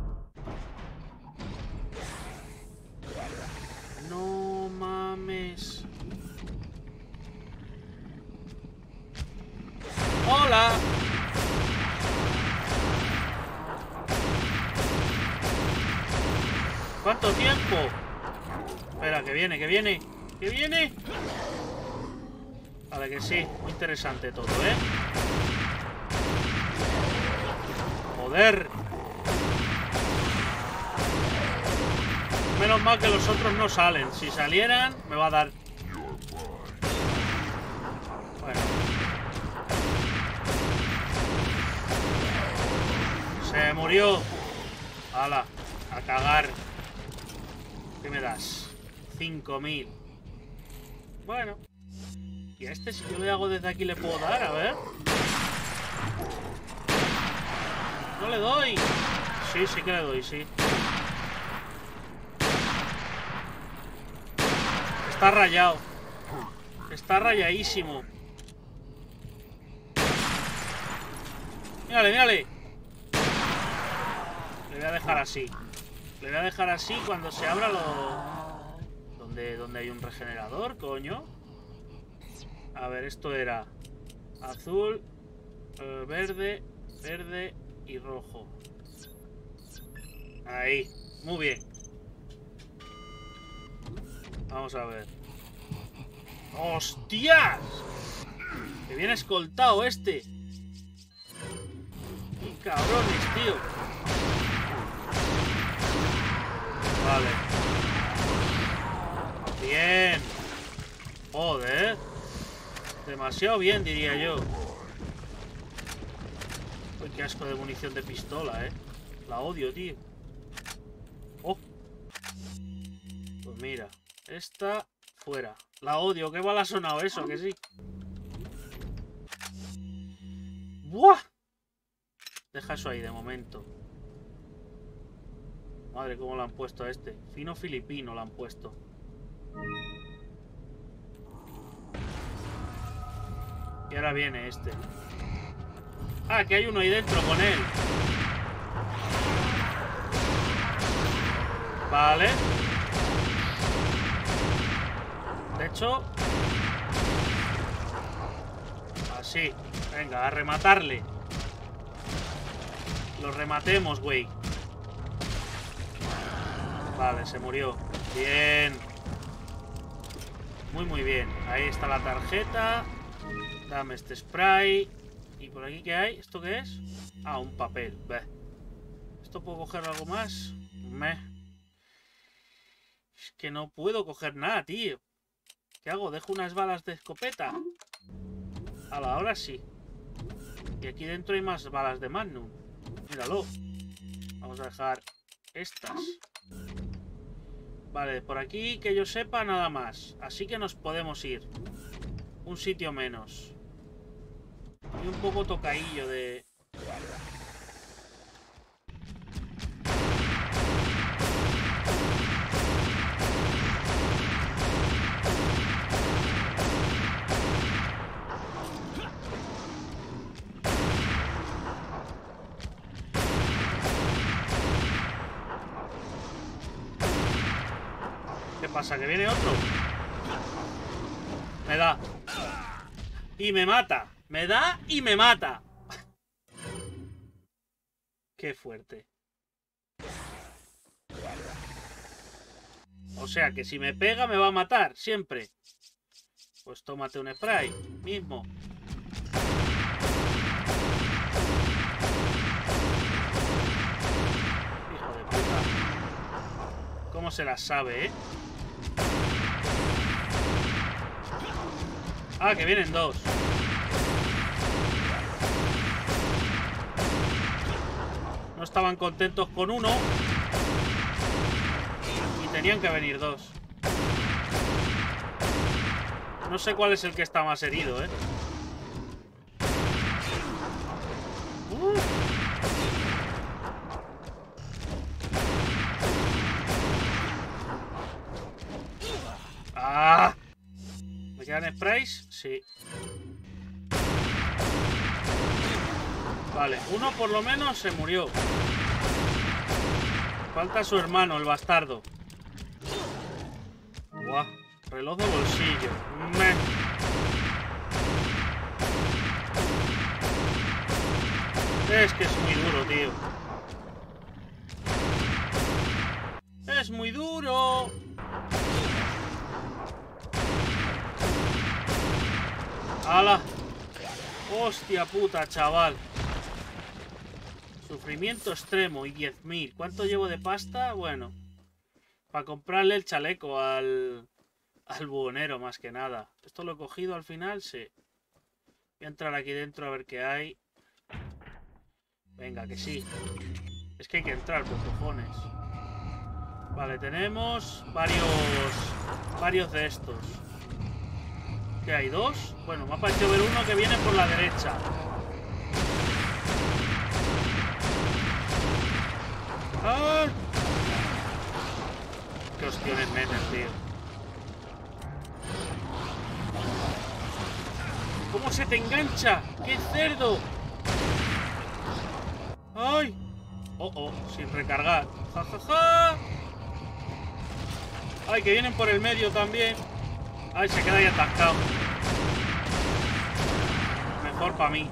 No mames. ¡Hola! ¿Cuánto tiempo? Espera, que viene, que viene. ¡Que viene! Vale, que sí. Muy interesante todo, Joder. Menos mal que los otros no salen. Si salieran, me va a dar... Bueno. Se murió. Hala, a cagar. ¿Qué me das? 5000. Bueno. Y a este, si yo le hago desde aquí, le puedo dar, a ver. No le doy. Sí, sí que le doy, sí. Está rayado. Está rayadísimo. Mírale, mírale. Le voy a dejar así. Le voy a dejar así cuando se abra lo... ¿Dónde hay un regenerador, coño? A ver, esto era azul, verde, verde y rojo. Ahí, muy bien. Vamos a ver. ¡Hostias! Que viene escoltado este. ¡Qué cabrones, tío! Vale. Bien. Joder. Demasiado bien, diría yo. Uy, qué asco de munición de pistola, La odio, tío. Pues mira, esta fuera. La odio, qué mal ha sonado eso, que sí. ¡Buah! Deja eso ahí de momento. Madre, cómo lo han puesto a este. Fino filipino lo han puesto. Y ahora viene este. Ah, que hay uno ahí dentro con él. Vale. De hecho... Así. Venga, a rematarle. Lo rematemos, güey. Vale, se murió. Bien. Muy, muy bien. Ahí está la tarjeta. Dame este spray. ¿Y por aquí qué hay? ¿Esto qué es? Ah, un papel. Bleh. ¿Esto puedo coger algo más? Es que no puedo coger nada, tío. ¿Qué hago? ¿Dejo unas balas de escopeta? Ahora sí. Y aquí dentro hay más balas de Magnum. Míralo. Vamos a dejar estas. Vale, por aquí, que yo sepa, nada más. Así que nos podemos ir. Un sitio menos. Y un poco tocaillo de... ¿Qué pasa? ¿Que viene otro? Me da. Y me mata. Me da y me mata. Qué fuerte. O sea que si me pega me va a matar, siempre. Pues tómate un spray, mismo. Hijo de puta. ¿Cómo se las sabe, eh? Ah, que vienen dos. No estaban contentos con uno. Y tenían que venir dos. No sé cuál es el que está más herido, ¿eh? ¡Ah! ¿Me quedan sprays? Sí. Vale, uno por lo menos se murió. Falta su hermano, el bastardo. Buah, reloj de bolsillo. Es que es muy duro, tío. ¡Es muy duro! ¡Hala! ¡Hostia puta, chaval! Sufrimiento extremo y 10.000. ¿Cuánto llevo de pasta? Bueno, para comprarle el chaleco al buhonero, más que nada. ¿Esto lo he cogido al final? Sí. Voy a entrar aquí dentro a ver qué hay. Venga, que sí. Es que hay que entrar, por cojones. Vale, tenemos varios de estos. ¿Qué hay? ¿Dos? Bueno, me ha parecido ver uno que viene por la derecha. ¡Ah! ¡Qué ostiones meten, tío! ¿Cómo se te engancha? ¡Qué cerdo! ¡Ay! ¡Oh, oh! Sin recargar. ¡Ja, ja, ja! ¡Ay, que vienen por el medio también! ¡Ay, se queda ahí atascado! Mejor para mí.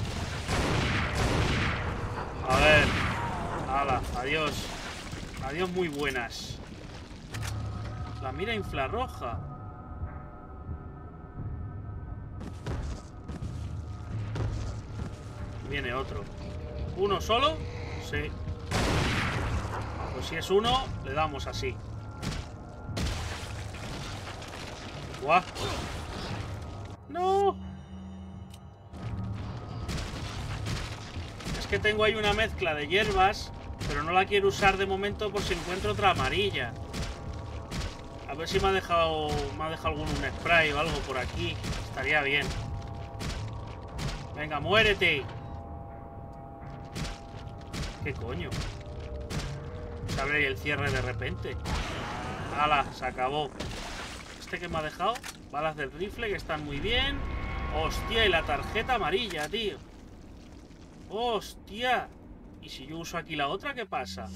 A ver. ¡Hala! Adiós. Adiós muy buenas. La mira infrarroja. Viene otro. ¿Uno solo? Sí. Pues si es uno, le damos así. ¡Guau! ¡No! Es que tengo ahí una mezcla de hierbas, pero no la quiero usar de momento por si encuentro otra amarilla. A ver si me ha dejado algún spray o algo por aquí. Estaría bien. Venga, muérete. ¿Qué coño? Se abre el cierre de repente. ¡Hala! Se acabó. ¿Este que me ha dejado? Balas del rifle que están muy bien. ¡Hostia! Y la tarjeta amarilla, tío. ¡Hostia! ¿Y si yo uso aquí la otra, qué pasa?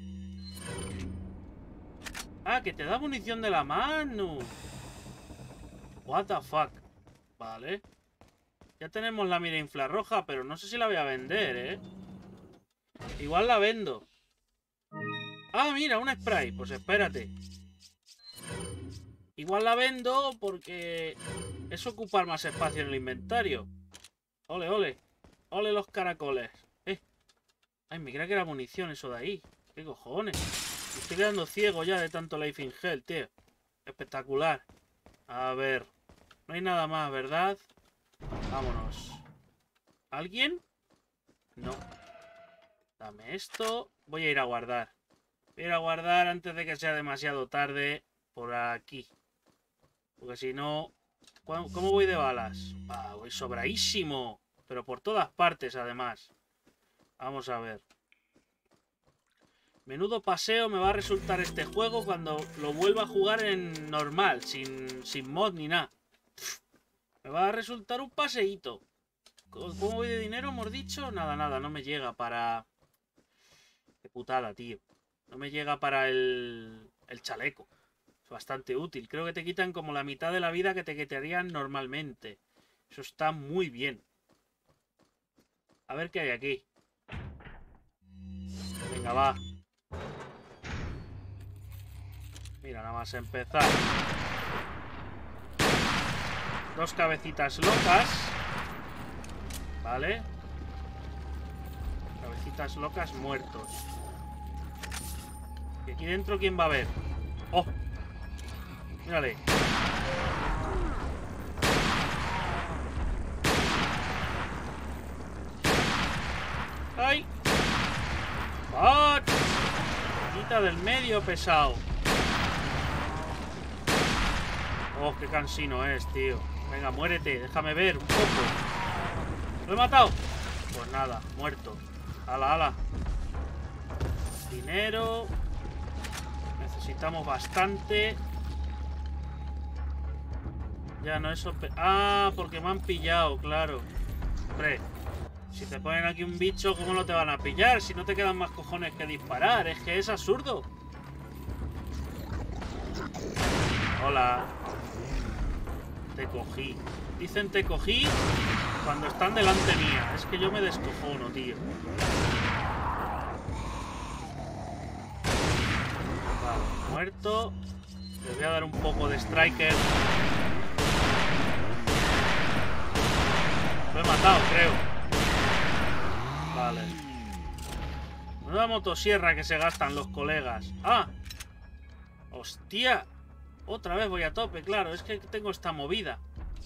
Ah, que te da munición de la mano. What the fuck. Vale. Ya tenemos la mira infrarroja, pero no sé si la voy a vender, ¿eh? Igual la vendo. Ah, mira, un spray. Pues espérate. Igual la vendo porque es ocupar más espacio en el inventario. Ole, ole. Ole los caracoles. Ay, me creía que era munición eso de ahí. ¿Qué cojones? Me estoy quedando ciego ya de tanto Life in Hell, tío. Espectacular. A ver. No hay nada más, ¿verdad? Vámonos. ¿Alguien? No. Dame esto. Voy a ir a guardar. Voy a ir a guardar antes de que sea demasiado tarde por aquí. Porque si no... ¿Cómo voy de balas? Ah, voy sobradísimo. Pero por todas partes, además. Vamos a ver. Menudo paseo me va a resultar este juego cuando lo vuelva a jugar en normal, sin mod ni nada. Me va a resultar un paseíto. ¿Cómo voy de dinero, hemos dicho? Nada, nada, no me llega para... Qué putada, tío. No me llega para el chaleco. Es bastante útil. Creo que te quitan como la mitad de la vida que te quitarían normalmente. Eso está muy bien. A ver qué hay aquí. Venga, va. Mira, nada más empezar. 2 cabecitas locas. Vale. Cabecitas locas muertos. ¿Y aquí dentro quién va a haber? ¡Oh! Mírale. ¡Ay! ¡Ah! Quita del medio, pesado. Oh, qué cansino es, tío. Venga, muérete, déjame ver un poco. ¿Lo he matado? Pues nada, muerto. Ala, ala. Dinero. Necesitamos bastante. Ya no eso... Ah, porque me han pillado, claro. Hombre, si te ponen aquí un bicho, ¿cómo no te van a pillar? Si no te quedan más cojones que disparar. Es que es absurdo. Hola. Te cogí. Dicen te cogí cuando están delante mía. Es que yo me descojono, tío. Vale, muerto. Les voy a dar un poco de striker. Lo he matado, creo. Vale. Nueva motosierra que se gastan los colegas. ¡Ah! ¡Hostia! Otra vez voy a tope, claro. Es que tengo esta movida.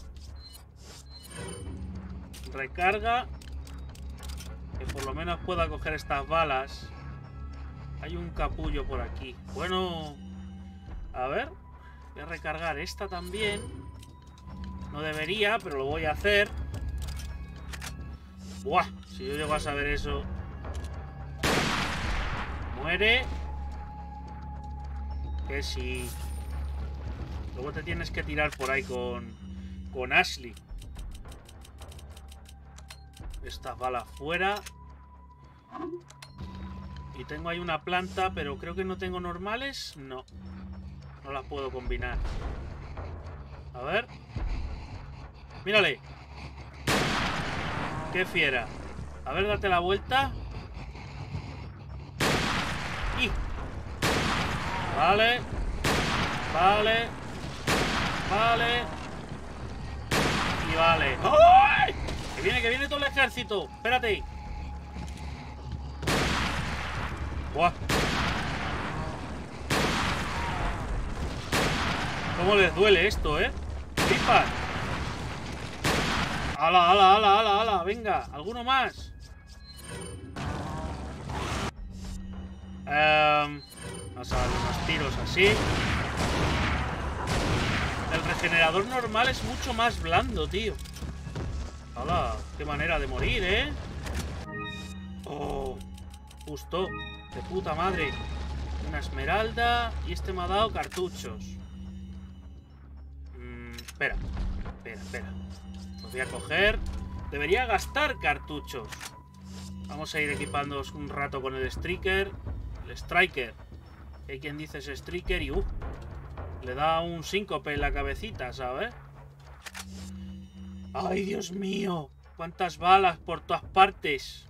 Recarga. Que por lo menos pueda coger estas balas. Hay un capullo por aquí. Bueno. A ver. Voy a recargar esta también. No debería, pero lo voy a hacer. ¡Buah! Si yo llego a saber eso. Muere. Que sí. Luego te tienes que tirar por ahí con Ashley. Estas balas fuera. Y tengo ahí una planta, pero creo que no tengo normales. No. No las puedo combinar. A ver. Mírale. Qué fiera. A ver, date la vuelta. Y. Vale. Vale. Vale. Y vale. ¡Ay! Que viene todo el ejército. Espérate. Buah. ¿Cómo les duele esto, Flipas. ¡Hala, hala, hala, hala, hala! Venga, ¿alguno más? Vamos a dar unos tiros así. generador normal es mucho más blando, tío. ¡Hala! ¡Qué manera de morir, eh! ¡Oh! Justo. ¡De puta madre! Una esmeralda. Y este me ha dado cartuchos. Espera. Los voy a coger. Debería gastar cartuchos. Vamos a ir equipándonos un rato con el Striker. El Striker. Hay quien dice es Striker y le da un síncope en la cabecita, ¿sabes? ¡Ay, Dios mío! ¡Cuántas balas por todas partes!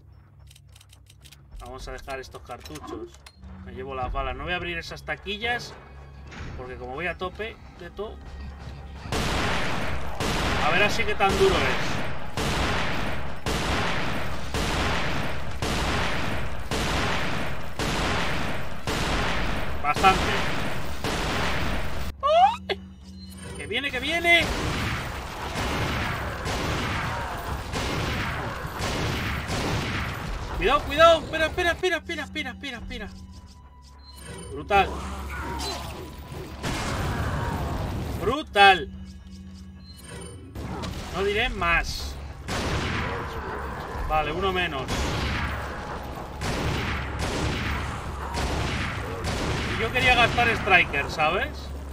Vamos a dejar estos cartuchos. Me llevo las balas. No voy a abrir esas taquillas porque como voy a tope de todo... A ver así que tan duro es. Bastante. ¡Ay! ¡Que viene, que viene! Cuidado, cuidado. Espera. Brutal. Brutal. No diré más. Vale, uno menos. Yo quería gastar Striker, ¿sabes?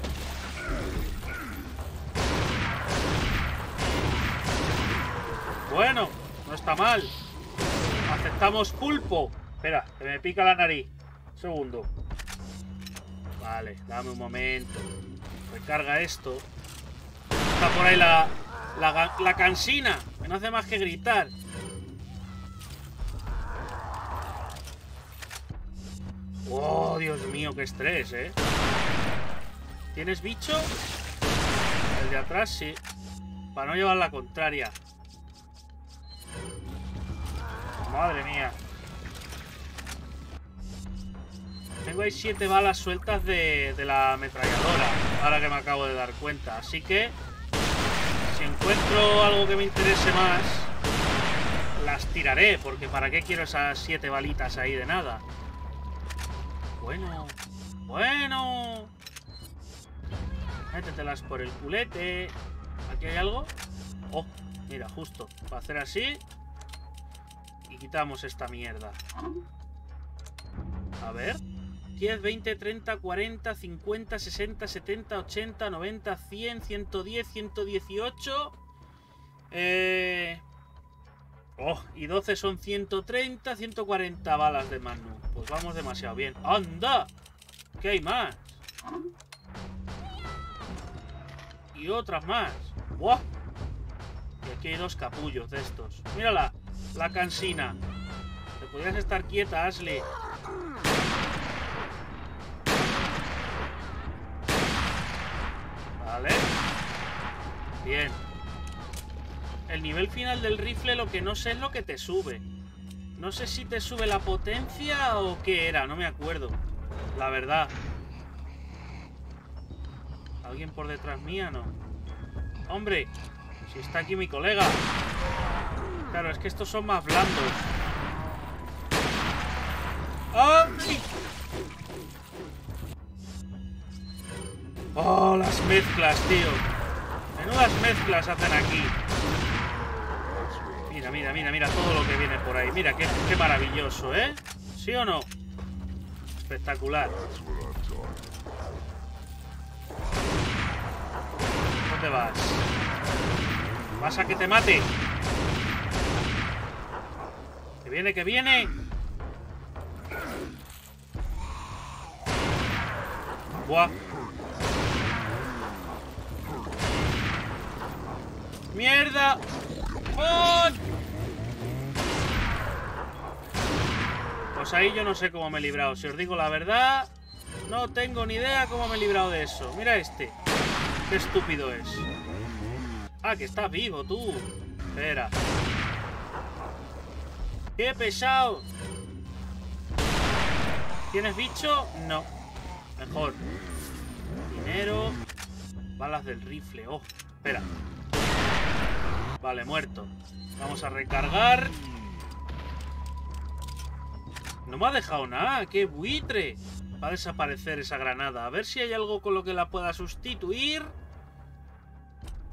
Bueno, no está mal. Aceptamos pulpo. Espera, que me pica la nariz. Un segundo. Vale, dame un momento. Recarga esto. Está por ahí la cansina. Que no hace más que gritar. Oh, Dios mío, qué estrés, ¿eh? ¿Tienes bicho? El de atrás sí. Para no llevar la contraria. Madre mía. Tengo ahí 7 balas sueltas de la ametralladora. Ahora que me acabo de dar cuenta. Así que si encuentro algo que me interese más, las tiraré. Porque ¿para qué quiero esas 7 balitas ahí de nada? Bueno. Métetelas por el culete. ¿Aquí hay algo? Oh, mira, justo. Para hacer así. Y quitamos esta mierda. A ver. 10, 20, 30, 40, 50, 60, 70, 80, 90, 100, 110, 118. Oh, y 12 son 130, 140 balas de Magnum. Pues vamos demasiado bien. ¡Anda! ¿Qué hay más? Y otras más. ¡Buah! Y aquí hay 2 capullos de estos. ¡Mírala! La cansina. Te podrías estar quieta, Ashley. Vale. Bien. El nivel final del rifle lo que no sé es lo que te sube. No sé si te sube la potencia o qué era, no me acuerdo. La verdad. ¿Alguien por detrás mía? No. ¡Hombre! Si está aquí mi colega. Claro, es que estos son más blandos. ¡Ay! ¡Oh, las mezclas, tío! Menudas mezclas hacen aquí. Mira todo lo que viene por ahí. Mira, qué maravilloso, ¿eh? ¿Sí o no? Espectacular. ¿Dónde vas? ¿Vas a que te mate? ¡Que viene, que viene! ¡Buah! ¡Mierda! ¡Oh! Pues ahí yo no sé cómo me he librado. Si os digo la verdad, no tengo ni idea cómo me he librado de eso. Mira este. Qué estúpido es. Ah, que estás vivo, tú. Espera. ¡Qué pesado! ¿Tienes bicho? No. Mejor. Dinero. Balas del rifle. Oh, espera. Vale, muerto. Vamos a recargar. No me ha dejado nada. ¡Qué buitre! Va a desaparecer esa granada. A ver si hay algo con lo que la pueda sustituir.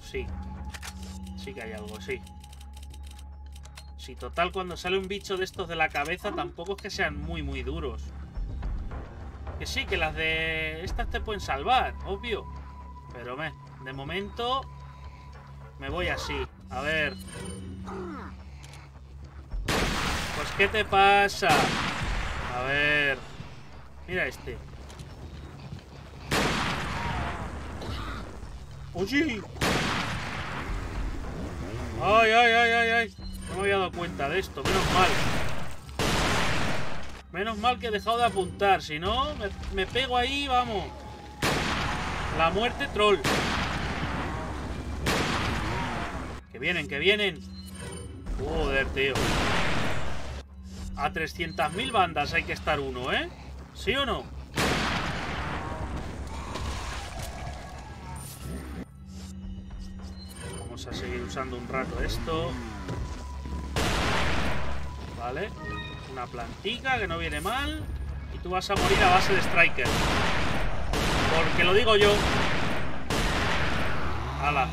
Sí. Sí que hay algo, sí. Sí, total, cuando sale un bicho de estos de la cabeza tampoco es que sean muy duros. Que sí, que las de estas te pueden salvar, obvio. Pero de momento me voy así. A ver. Pues, ¿qué te pasa? A ver. Mira este. ¡Oye! ¡Ay, ay, ay, ay, ay! No me había dado cuenta de esto, menos mal. Menos mal que he dejado de apuntar, si no, me pego ahí, vamos. La muerte troll. Que vienen, que vienen. Joder, tío. A 300.000 bandas hay que estar uno, ¿eh? ¿Sí o no? Vamos a seguir usando un rato esto. Vale. Una plantica que no viene mal. Y tú vas a morir a base de striker. Porque lo digo yo. ¡Hala!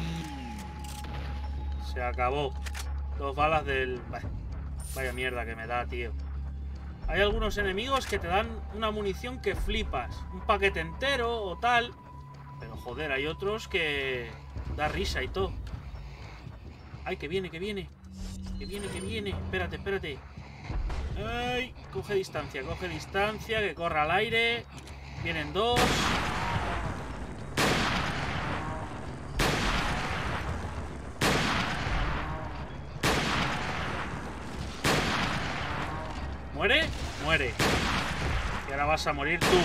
Se acabó. 2 balas del... Vaya mierda que me da, tío. Hay algunos enemigos que te dan una munición que flipas. Un paquete entero o tal. Pero joder, hay otros que... da risa y todo. ¡Ay, que viene, que viene! ¡Que viene, que viene! Espérate, espérate. ¡Ay! Coge distancia, que corra al aire. Vienen 2. ¿Muere? Muere. Y ahora vas a morir tú.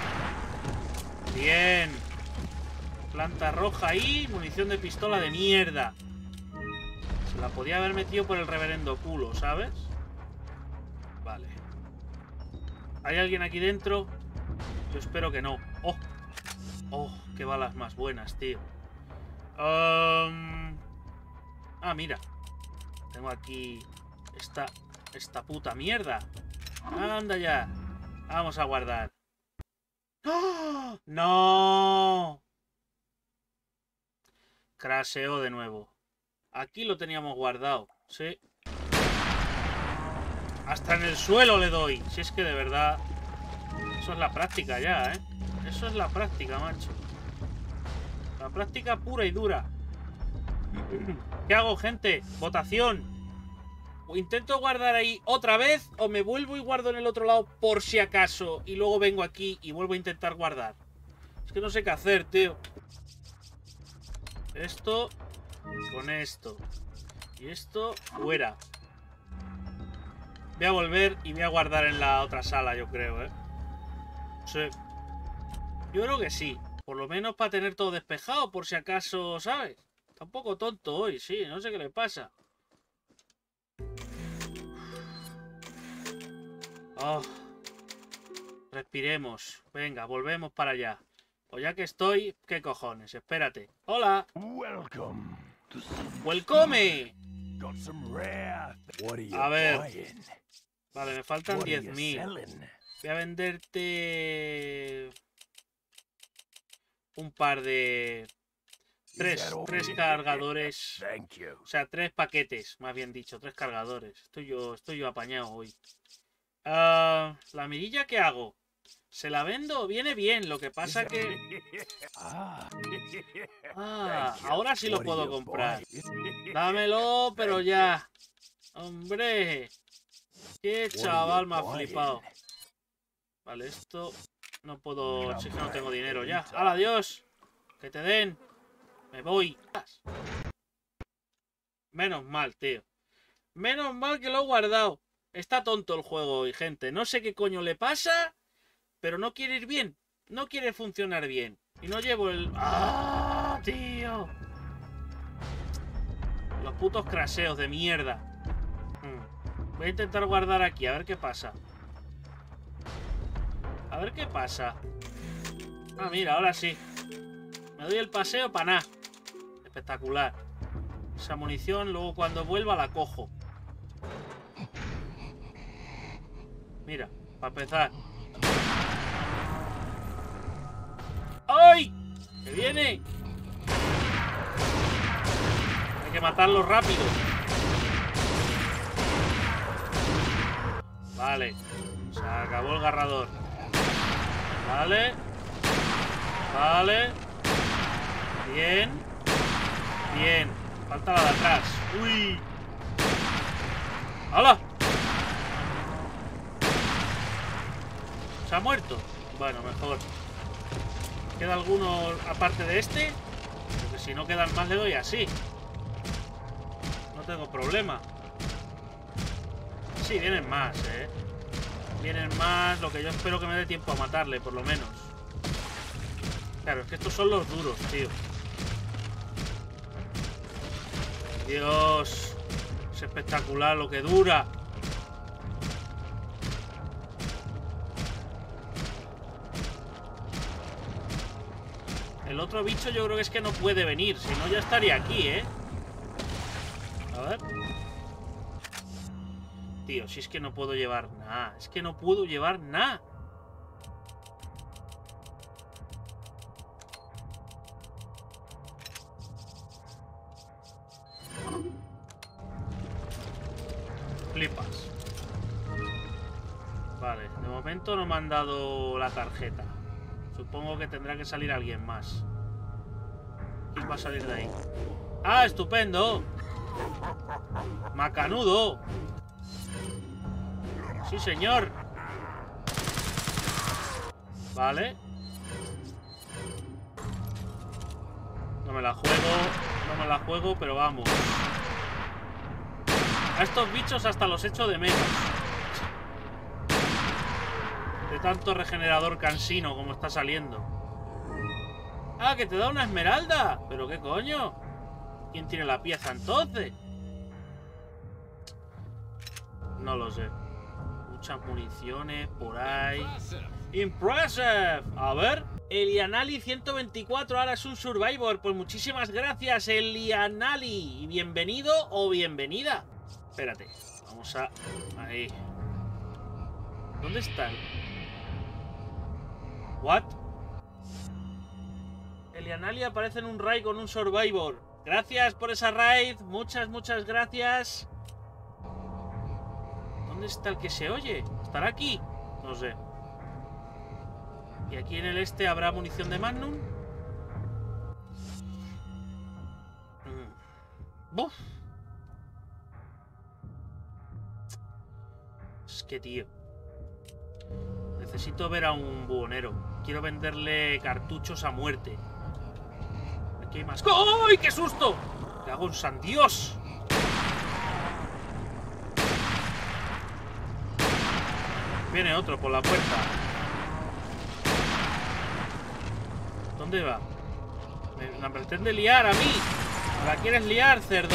Bien. Planta roja ahí. Munición de pistola de mierda. Se la podía haber metido por el reverendo culo, ¿sabes? Vale. ¿Hay alguien aquí dentro? Yo espero que no. ¡Oh! ¡Oh! ¡Qué balas más buenas, tío! Ah, mira. Tengo aquí esta puta mierda. ¡Anda ya! Vamos a guardar. ¡Oh! ¡No! Crasheó de nuevo. Aquí lo teníamos guardado. Sí. Hasta en el suelo le doy. Si es que de verdad... Eso es la práctica ya, ¿eh? Eso es la práctica, macho. La práctica pura y dura. ¿Qué hago, gente? Votación. O intento guardar ahí otra vez o me vuelvo y guardo en el otro lado por si acaso. Y luego vengo aquí y vuelvo a intentar guardar. Es que no sé qué hacer, tío. Esto con esto. Y esto fuera. Voy a volver y voy a guardar en la otra sala, yo creo, ¿eh? Sí. Yo creo que sí. Por lo menos para tener todo despejado, por si acaso, ¿sabes? Está un poco tonto hoy, sí. No sé qué le pasa. Oh. Respiremos. Venga, volvemos para allá. O ya que estoy, ¿qué cojones? Espérate. ¡Hola! ¡Welcome! A ver. Vale, me faltan 10.000. Voy a venderte... un par de... Tres cargadores. O sea, 3 paquetes, más bien dicho. 3 cargadores. Estoy yo apañado hoy. ¿La mirilla qué hago? ¿Se la vendo? Viene bien, lo que pasa que... ahora sí lo puedo comprar. Dámelo, pero ya. ¡Hombre! ¡Qué chaval me ha flipado! Vale, esto... no puedo... si es que no tengo dinero ya. ¡Hala, adiós! ¡Que te den! ¡Me voy! Menos mal, tío. Menos mal que lo he guardado. Está tonto el juego hoy, gente. No sé qué coño le pasa... pero no quiere ir bien. No quiere funcionar bien. Y no llevo el... ¡ah, tío! Los putos crasheos de mierda. Voy a intentar guardar aquí, a ver qué pasa. A ver qué pasa. Ah, mira, ahora sí. Me doy el paseo para nada. Espectacular. Esa munición, luego cuando vuelva la cojo. Mira, para empezar. ¡Ay! ¡Que viene! que matarlo rápido. Vale. Se acabó el garrador. Vale. Vale. Bien. Bien. Falta la de atrás. ¡Uy! ¡Hala! ¿Se ha muerto? Bueno, mejor. ¿Queda alguno aparte de este? Porque si no quedan más le doy así. No tengo problema. Sí, vienen más, ¿eh? Vienen más, lo que yo espero que me dé tiempo a matarle, por lo menos. Claro, es que estos son los duros, tío. Dios. Es espectacular lo que dura. El otro bicho yo creo que es que no puede venir. Si no, ya estaría aquí, ¿eh? A ver. Tío, si es que no puedo llevar nada. Es que no puedo llevar nada. Flipas. Vale, de momento no me han dado la tarjeta. Supongo que tendrá que salir alguien más. ¿Quién va a salir de ahí? ¡Ah, estupendo! ¡Macanudo! ¡Sí, señor! Vale. No me la juego, pero vamos. A estos bichos hasta los echo de menos. De tanto regenerador cansino como está saliendo. ¡Ah, que te da una esmeralda! ¿Pero qué coño? ¿Quién tiene la pieza entonces? No lo sé. Muchas municiones por ahí. ¡Impressive! A ver. Elianali 124 ahora es un Survivor. Pues muchísimas gracias, Elianali. Y bienvenido o bienvenida. Espérate. Vamos a... Ahí. ¿Dónde están? ¿What? Elianali aparece en un raid con un Survivor. Gracias por esa raid. Muchas, muchas gracias. ¿Dónde está el que se oye? ¿Estará aquí? No sé. ¿Y aquí en el este habrá munición de Magnum? ¡Buf! Es que, tío. Necesito ver a un buhonero. Quiero venderle cartuchos a muerte. Aquí hay más... ¡Ay, qué susto! ¡Me hago un san Dios! Viene otro por la puerta. ¿Dónde va? Me la pretende liar a mí. ¿Me la quieres liar, cerdo?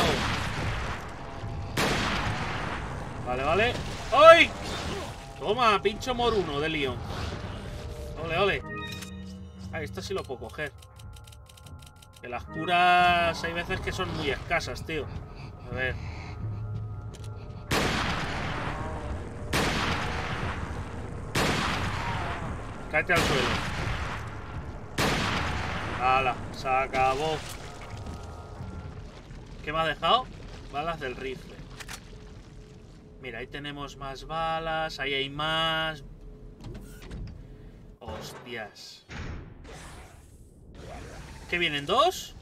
Vale, vale. ¡Ay! Toma, pincho moruno de Leon. Ole, ole. Ah, esto sí lo puedo coger. Que las curas hay veces que son muy escasas, tío. A ver. Cáete al suelo. ¡Hala! Se acabó. ¿Qué me ha dejado? Balas del rifle. Mira, ahí tenemos más balas. Ahí hay más. Hostias. ¿Qué vienen? ¿Dos?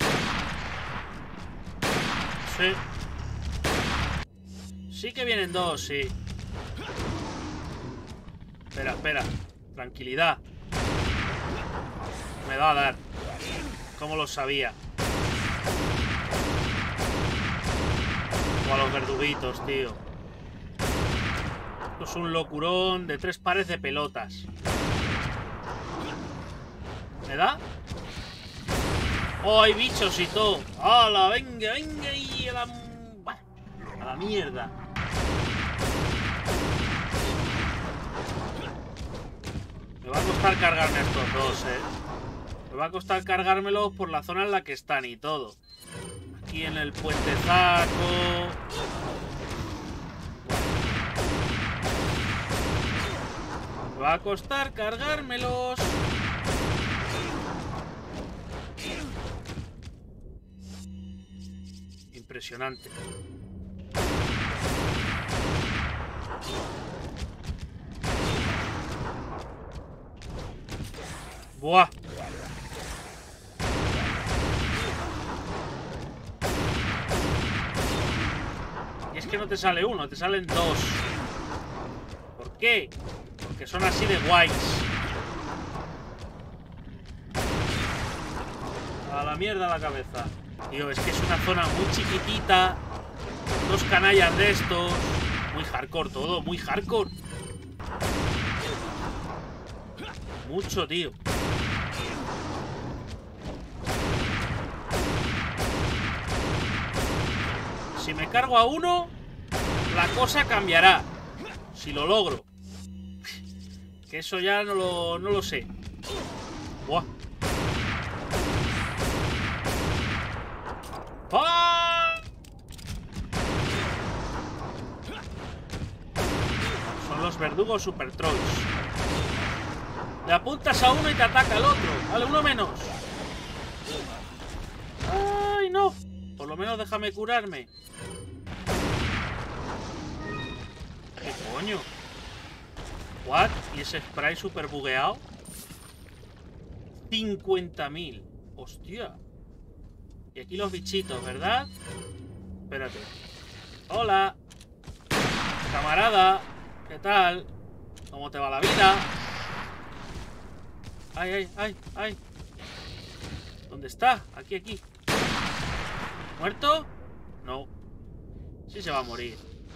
Sí. Sí que vienen dos, sí. Espera, espera. Tranquilidad. Me va a dar. ¿Cómo lo sabía? O a los verduguitos, tío. Esto es un locurón de 3 pares de pelotas. ¿Me da? ¡Oh, hay bichos y todo! ¡Hala! ¡Venga, venga! Y a la mierda. Me va a costar cargarme a estos dos, Me va a costar cargármelos por la zona en la que están y todo. Aquí en el puentezaco. Me va a costar cargármelos. Impresionante. ¡Buah! Y es que no te sale uno, te salen dos. ¿Por qué? Porque son así de guays. A la mierda la cabeza. Tío, es que es una zona muy chiquitita. Dos canallas de estos. Muy hardcore todo, muy hardcore. Mucho, tío. Si me cargo a uno, la cosa cambiará. Si lo logro. Que eso ya no lo sé. Buah. ¡Ah! Son los verdugos super trolls. Le apuntas a uno y te ataca al otro. Vale, uno menos. ¡Ay, no! Por lo menos déjame curarme. ¿Qué coño? ¿What? ¿Y ese spray super bugueado? 50.000. Hostia. Y aquí los bichitos, ¿verdad? Espérate. Hola. Camarada. ¿Qué tal? ¿Cómo te va la vida? ¡Ay, ay, ay, ay! ¿Dónde está? Aquí, aquí. ¿Muerto? No. Sí se va a morir.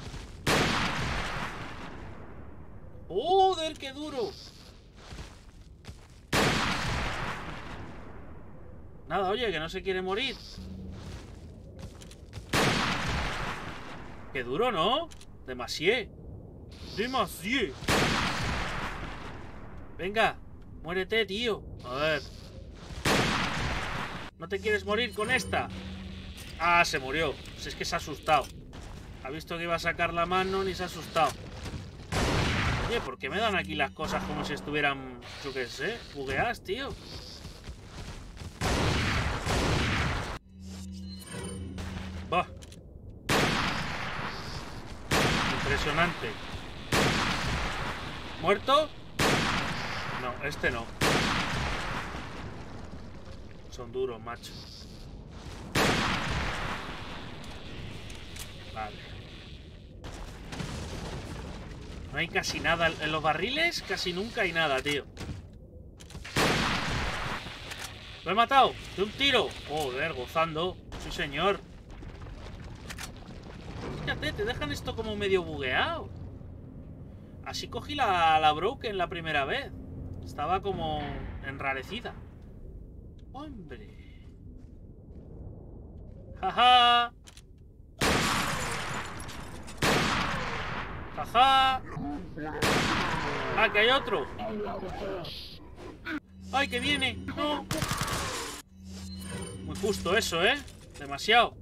¡Joder, qué duro! Nada, oye, que no se quiere morir. Qué duro, ¿no? Demasié. Demasié. Venga, muérete, tío. A ver. ¿No te quieres morir con esta? Ah, se murió. Si es que se ha asustado. Ha visto que iba a sacar la mano ni se ha asustado. Oye, ¿por qué me dan aquí las cosas como si estuvieran, yo qué sé, bugueadas, tío? Bah. Impresionante. ¿Muerto? No, este no. Son duros, macho. Vale. No hay casi nada. En los barriles casi nunca hay nada, tío. ¿Lo he matado? ¿De un tiro? Joder, gozando. Sí, señor. Fíjate, te dejan esto como medio bugueado. Así cogí la Broken la primera vez. Estaba como enrarecida. ¡Hombre! ¡Jaja! ¡Jaja! ¡Ah, que hay otro! ¡Ay, que viene! ¡No! Muy justo eso, ¿eh? Demasiado.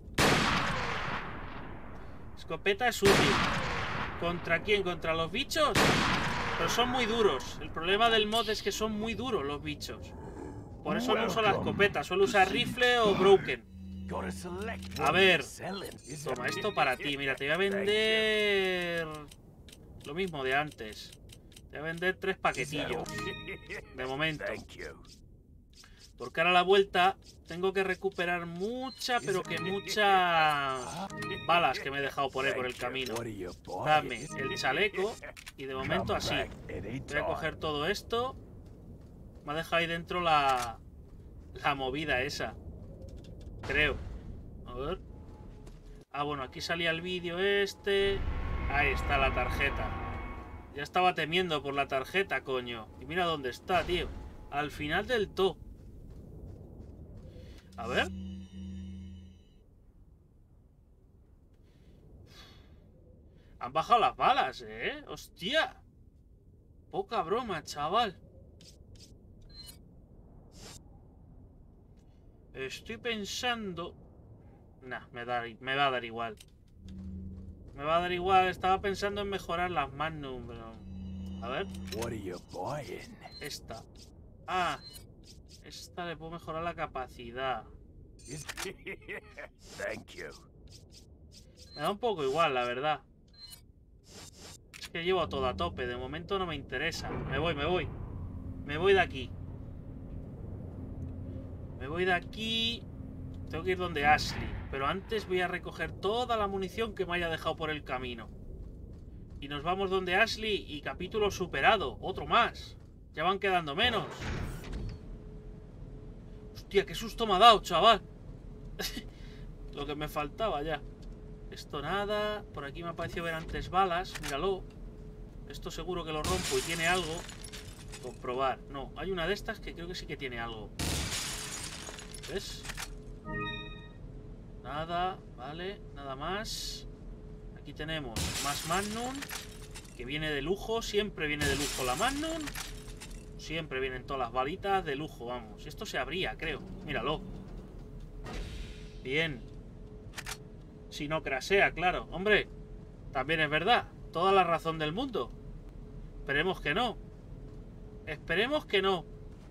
Escopeta es útil. ¿Contra quién? ¿Contra los bichos? Pero son muy duros. El problema del mod es que son muy duros los bichos. Por eso no uso la escopeta. Suelo usar rifle o broken. A ver. Toma, esto para ti. Mira, te voy a vender... lo mismo de antes. Te voy a vender 3 paquetillos. De momento. Porque ahora a la vuelta tengo que recuperar mucha, pero que mucha balas que me he dejado por ahí por el camino. Dame el chaleco y de momento así. Voy a coger todo esto. Me ha dejado ahí dentro la movida esa. Creo. A ver. Ah, bueno, aquí salía el vídeo este. Ahí está la tarjeta. Ya estaba temiendo por la tarjeta, coño. Y mira dónde está, tío. Al final del todo. A ver. Han bajado las balas, ¿eh? ¡Hostia! Poca broma, chaval. Estoy pensando... Nah, me va a dar igual. Me va a dar igual. Estaba pensando en mejorar las Magnum, pero... A ver. Esta. Ah. Esta le puedo mejorar la capacidad. Me da un poco igual, la verdad. Es que llevo todo a tope. De momento no me interesa. Me voy. Me voy de aquí. Me voy de aquí. Tengo que ir donde Ashley. Pero antes voy a recoger toda la munición que me haya dejado por el camino. Y nos vamos donde Ashley y capítulo superado. Otro más. Ya van quedando menos. Hostia, qué susto me ha dado, chaval. Lo que me faltaba ya. Esto nada. Por aquí me ha parecido ver antes balas. Míralo. Esto seguro que lo rompo y tiene algo. Comprobar. No, hay una de estas que creo que sí que tiene algo. ¿Ves? Nada, vale, nada más. Aquí tenemos más Magnum, que viene de lujo. Siempre viene de lujo la Magnum. Siempre vienen todas las balitas de lujo, vamos. Esto se abría, creo. Míralo. Bien. Si no crasea, claro. Hombre, también es verdad. Toda la razón del mundo. Esperemos que no. Esperemos que no.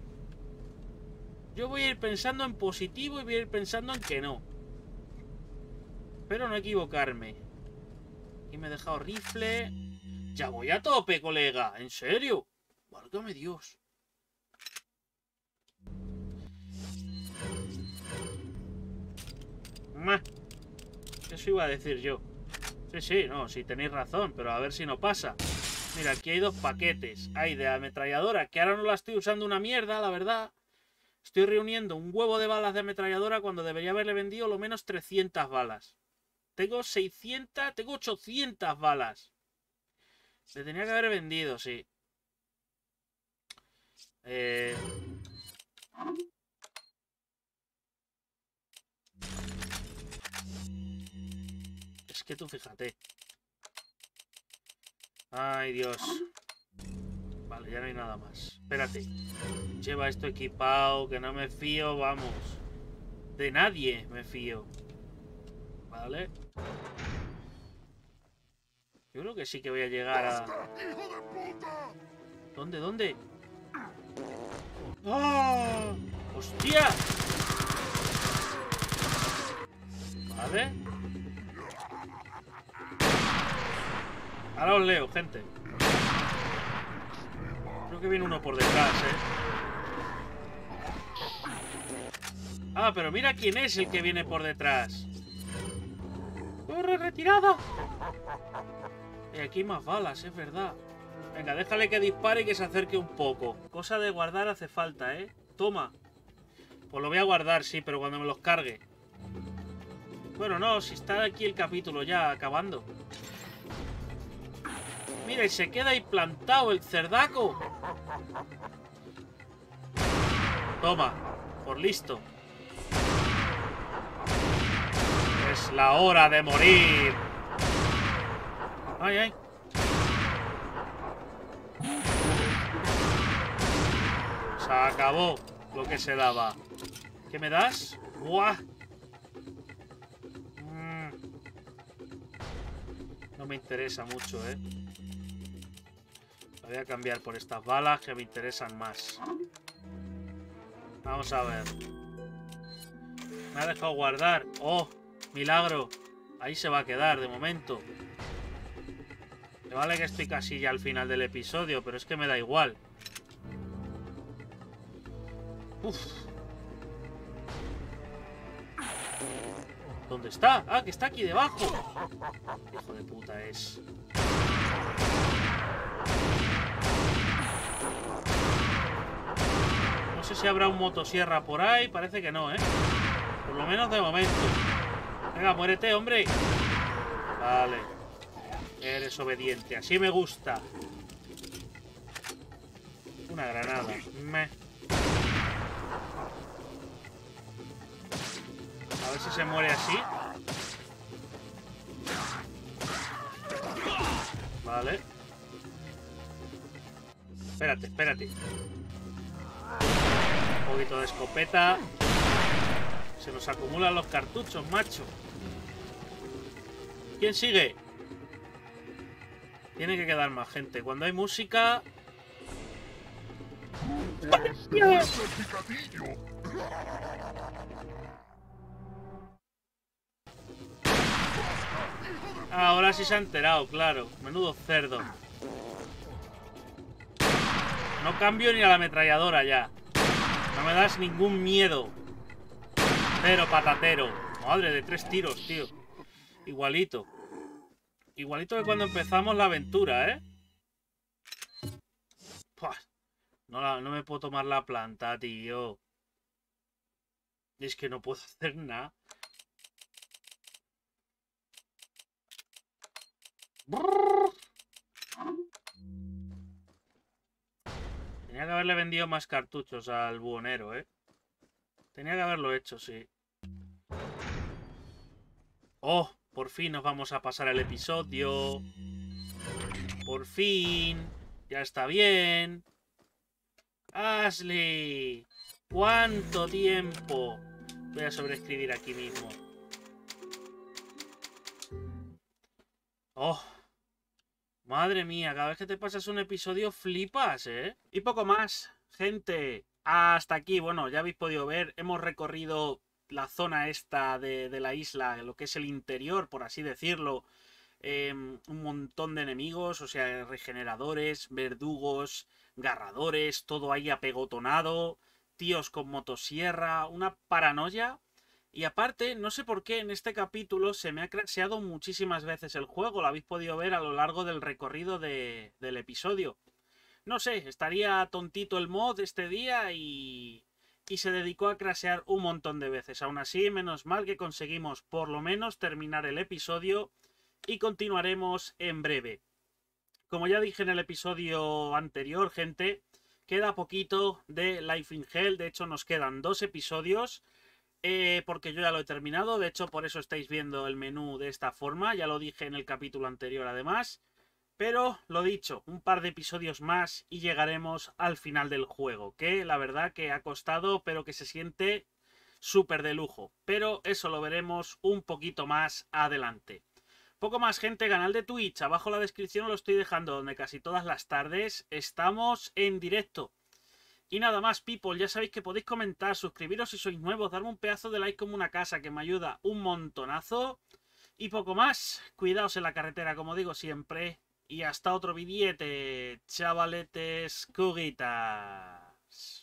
Yo voy a ir pensando en positivo y voy a ir pensando en que no. Espero no equivocarme. Aquí me he dejado rifle. Ya voy a tope, colega. ¿En serio? Válgame Dios. Eso iba a decir yo. Sí, no, sí tenéis razón, pero a ver si no pasa. Mira, aquí hay 2 paquetes. Hay de ametralladora, que ahora no la estoy usando una mierda, la verdad. Estoy reuniendo un huevo de balas de ametralladora cuando debería haberle vendido lo menos 300 balas. Tengo 600, tengo 800 balas. Le tenía que haber vendido, sí. Es que tú fíjate. Ay, Dios. Vale, ya no hay nada más. Espérate. Lleva esto equipado, que no me fío, vamos. De nadie me fío. Vale. Yo creo que sí que voy a llegar a... ¿Dónde? ¡Oh! ¡Hostia! Vale. Ahora os leo, gente. Creo que viene uno por detrás, Ah, pero mira quién es el que viene por detrás. ¡Corre, retirada! Y aquí hay más balas, es verdad. Venga, déjale que dispare y que se acerque un poco. Cosa de guardar hace falta, Toma. Pues lo voy a guardar, sí, pero cuando me los cargue. Bueno, no, si está aquí el capítulo ya acabando. Mira, y se queda ahí plantado el cerdaco. Toma, por listo. Es la hora de morir. Ay, ay. Se acabó lo que se daba. ¿Qué me das? ¡Buah! No me interesa mucho, Lo voy a cambiar por estas balas que me interesan más. Vamos a ver. Me ha dejado guardar. ¡Oh! Milagro. Ahí se va a quedar de momento. Me vale que estoy casi ya al final del episodio, pero es que me da igual. Uf. ¿Dónde está? Ah, que está aquí debajo. Hijo de puta es. No sé si habrá un motosierra por ahí. Parece que no, Por lo menos de momento. Venga, muérete, hombre. Vale. Eres obediente. Así me gusta. Una granada. A ver si se muere así. Vale. Espérate. Un poquito de escopeta. Se nos acumulan los cartuchos, macho. ¿Quién sigue? Tiene que quedar más gente. Cuando hay música... Ahora sí se ha enterado, claro. Menudo cerdo. No cambio ni a la ametralladora ya. No me das ningún miedo. Pero patatero. Madre, de 3 tiros, tío. Igualito. Igualito que cuando empezamos la aventura, ¿eh? Puah, no me puedo tomar la planta, tío. Es que no puedo hacer nada. Brrr. Tenía que haberle vendido más cartuchos al buhonero, ¿eh? Tenía que haberlo hecho, sí. ¡Oh! Por fin nos vamos a pasar el episodio. Por fin. Ya está bien. Ashley. ¿Cuánto tiempo? Voy a sobreescribir aquí mismo. ¡Oh! Madre mía, cada vez que te pasas un episodio flipas, ¿eh? Y poco más, gente. Hasta aquí, bueno, ya habéis podido ver, hemos recorrido la zona esta de la isla, lo que es el interior, por así decirlo. Un montón de enemigos, o sea, regeneradores, verdugos, garradores, todo ahí apegotonado, tíos con motosierra, una paranoia. Y aparte, no sé por qué en este capítulo se me ha crasheado muchísimas veces el juego, lo habéis podido ver a lo largo del recorrido del episodio. No sé, estaría tontito el mod este día y se dedicó a crashear un montón de veces. Aún así, menos mal que conseguimos por lo menos terminar el episodio y continuaremos en breve. Como ya dije en el episodio anterior, gente, queda poquito de Life in Hell. De hecho, nos quedan 2 episodios. Porque yo ya lo he terminado. De hecho, por eso estáis viendo el menú de esta forma. Ya lo dije en el capítulo anterior, además. Pero, lo dicho, un par de episodios más y llegaremos al final del juego. Que la verdad que ha costado, pero que se siente súper de lujo. Pero eso lo veremos un poquito más adelante. Poco más, gente, canal de Twitch, abajo en la descripción lo estoy dejando, donde casi todas las tardes estamos en directo. Y nada más, people, ya sabéis que podéis comentar, suscribiros si sois nuevos, darme un pedazo de like como una casa, que me ayuda un montonazo. Y poco más, cuidaos en la carretera, como digo siempre. Y hasta otro billete, chavaletes, cuguitas.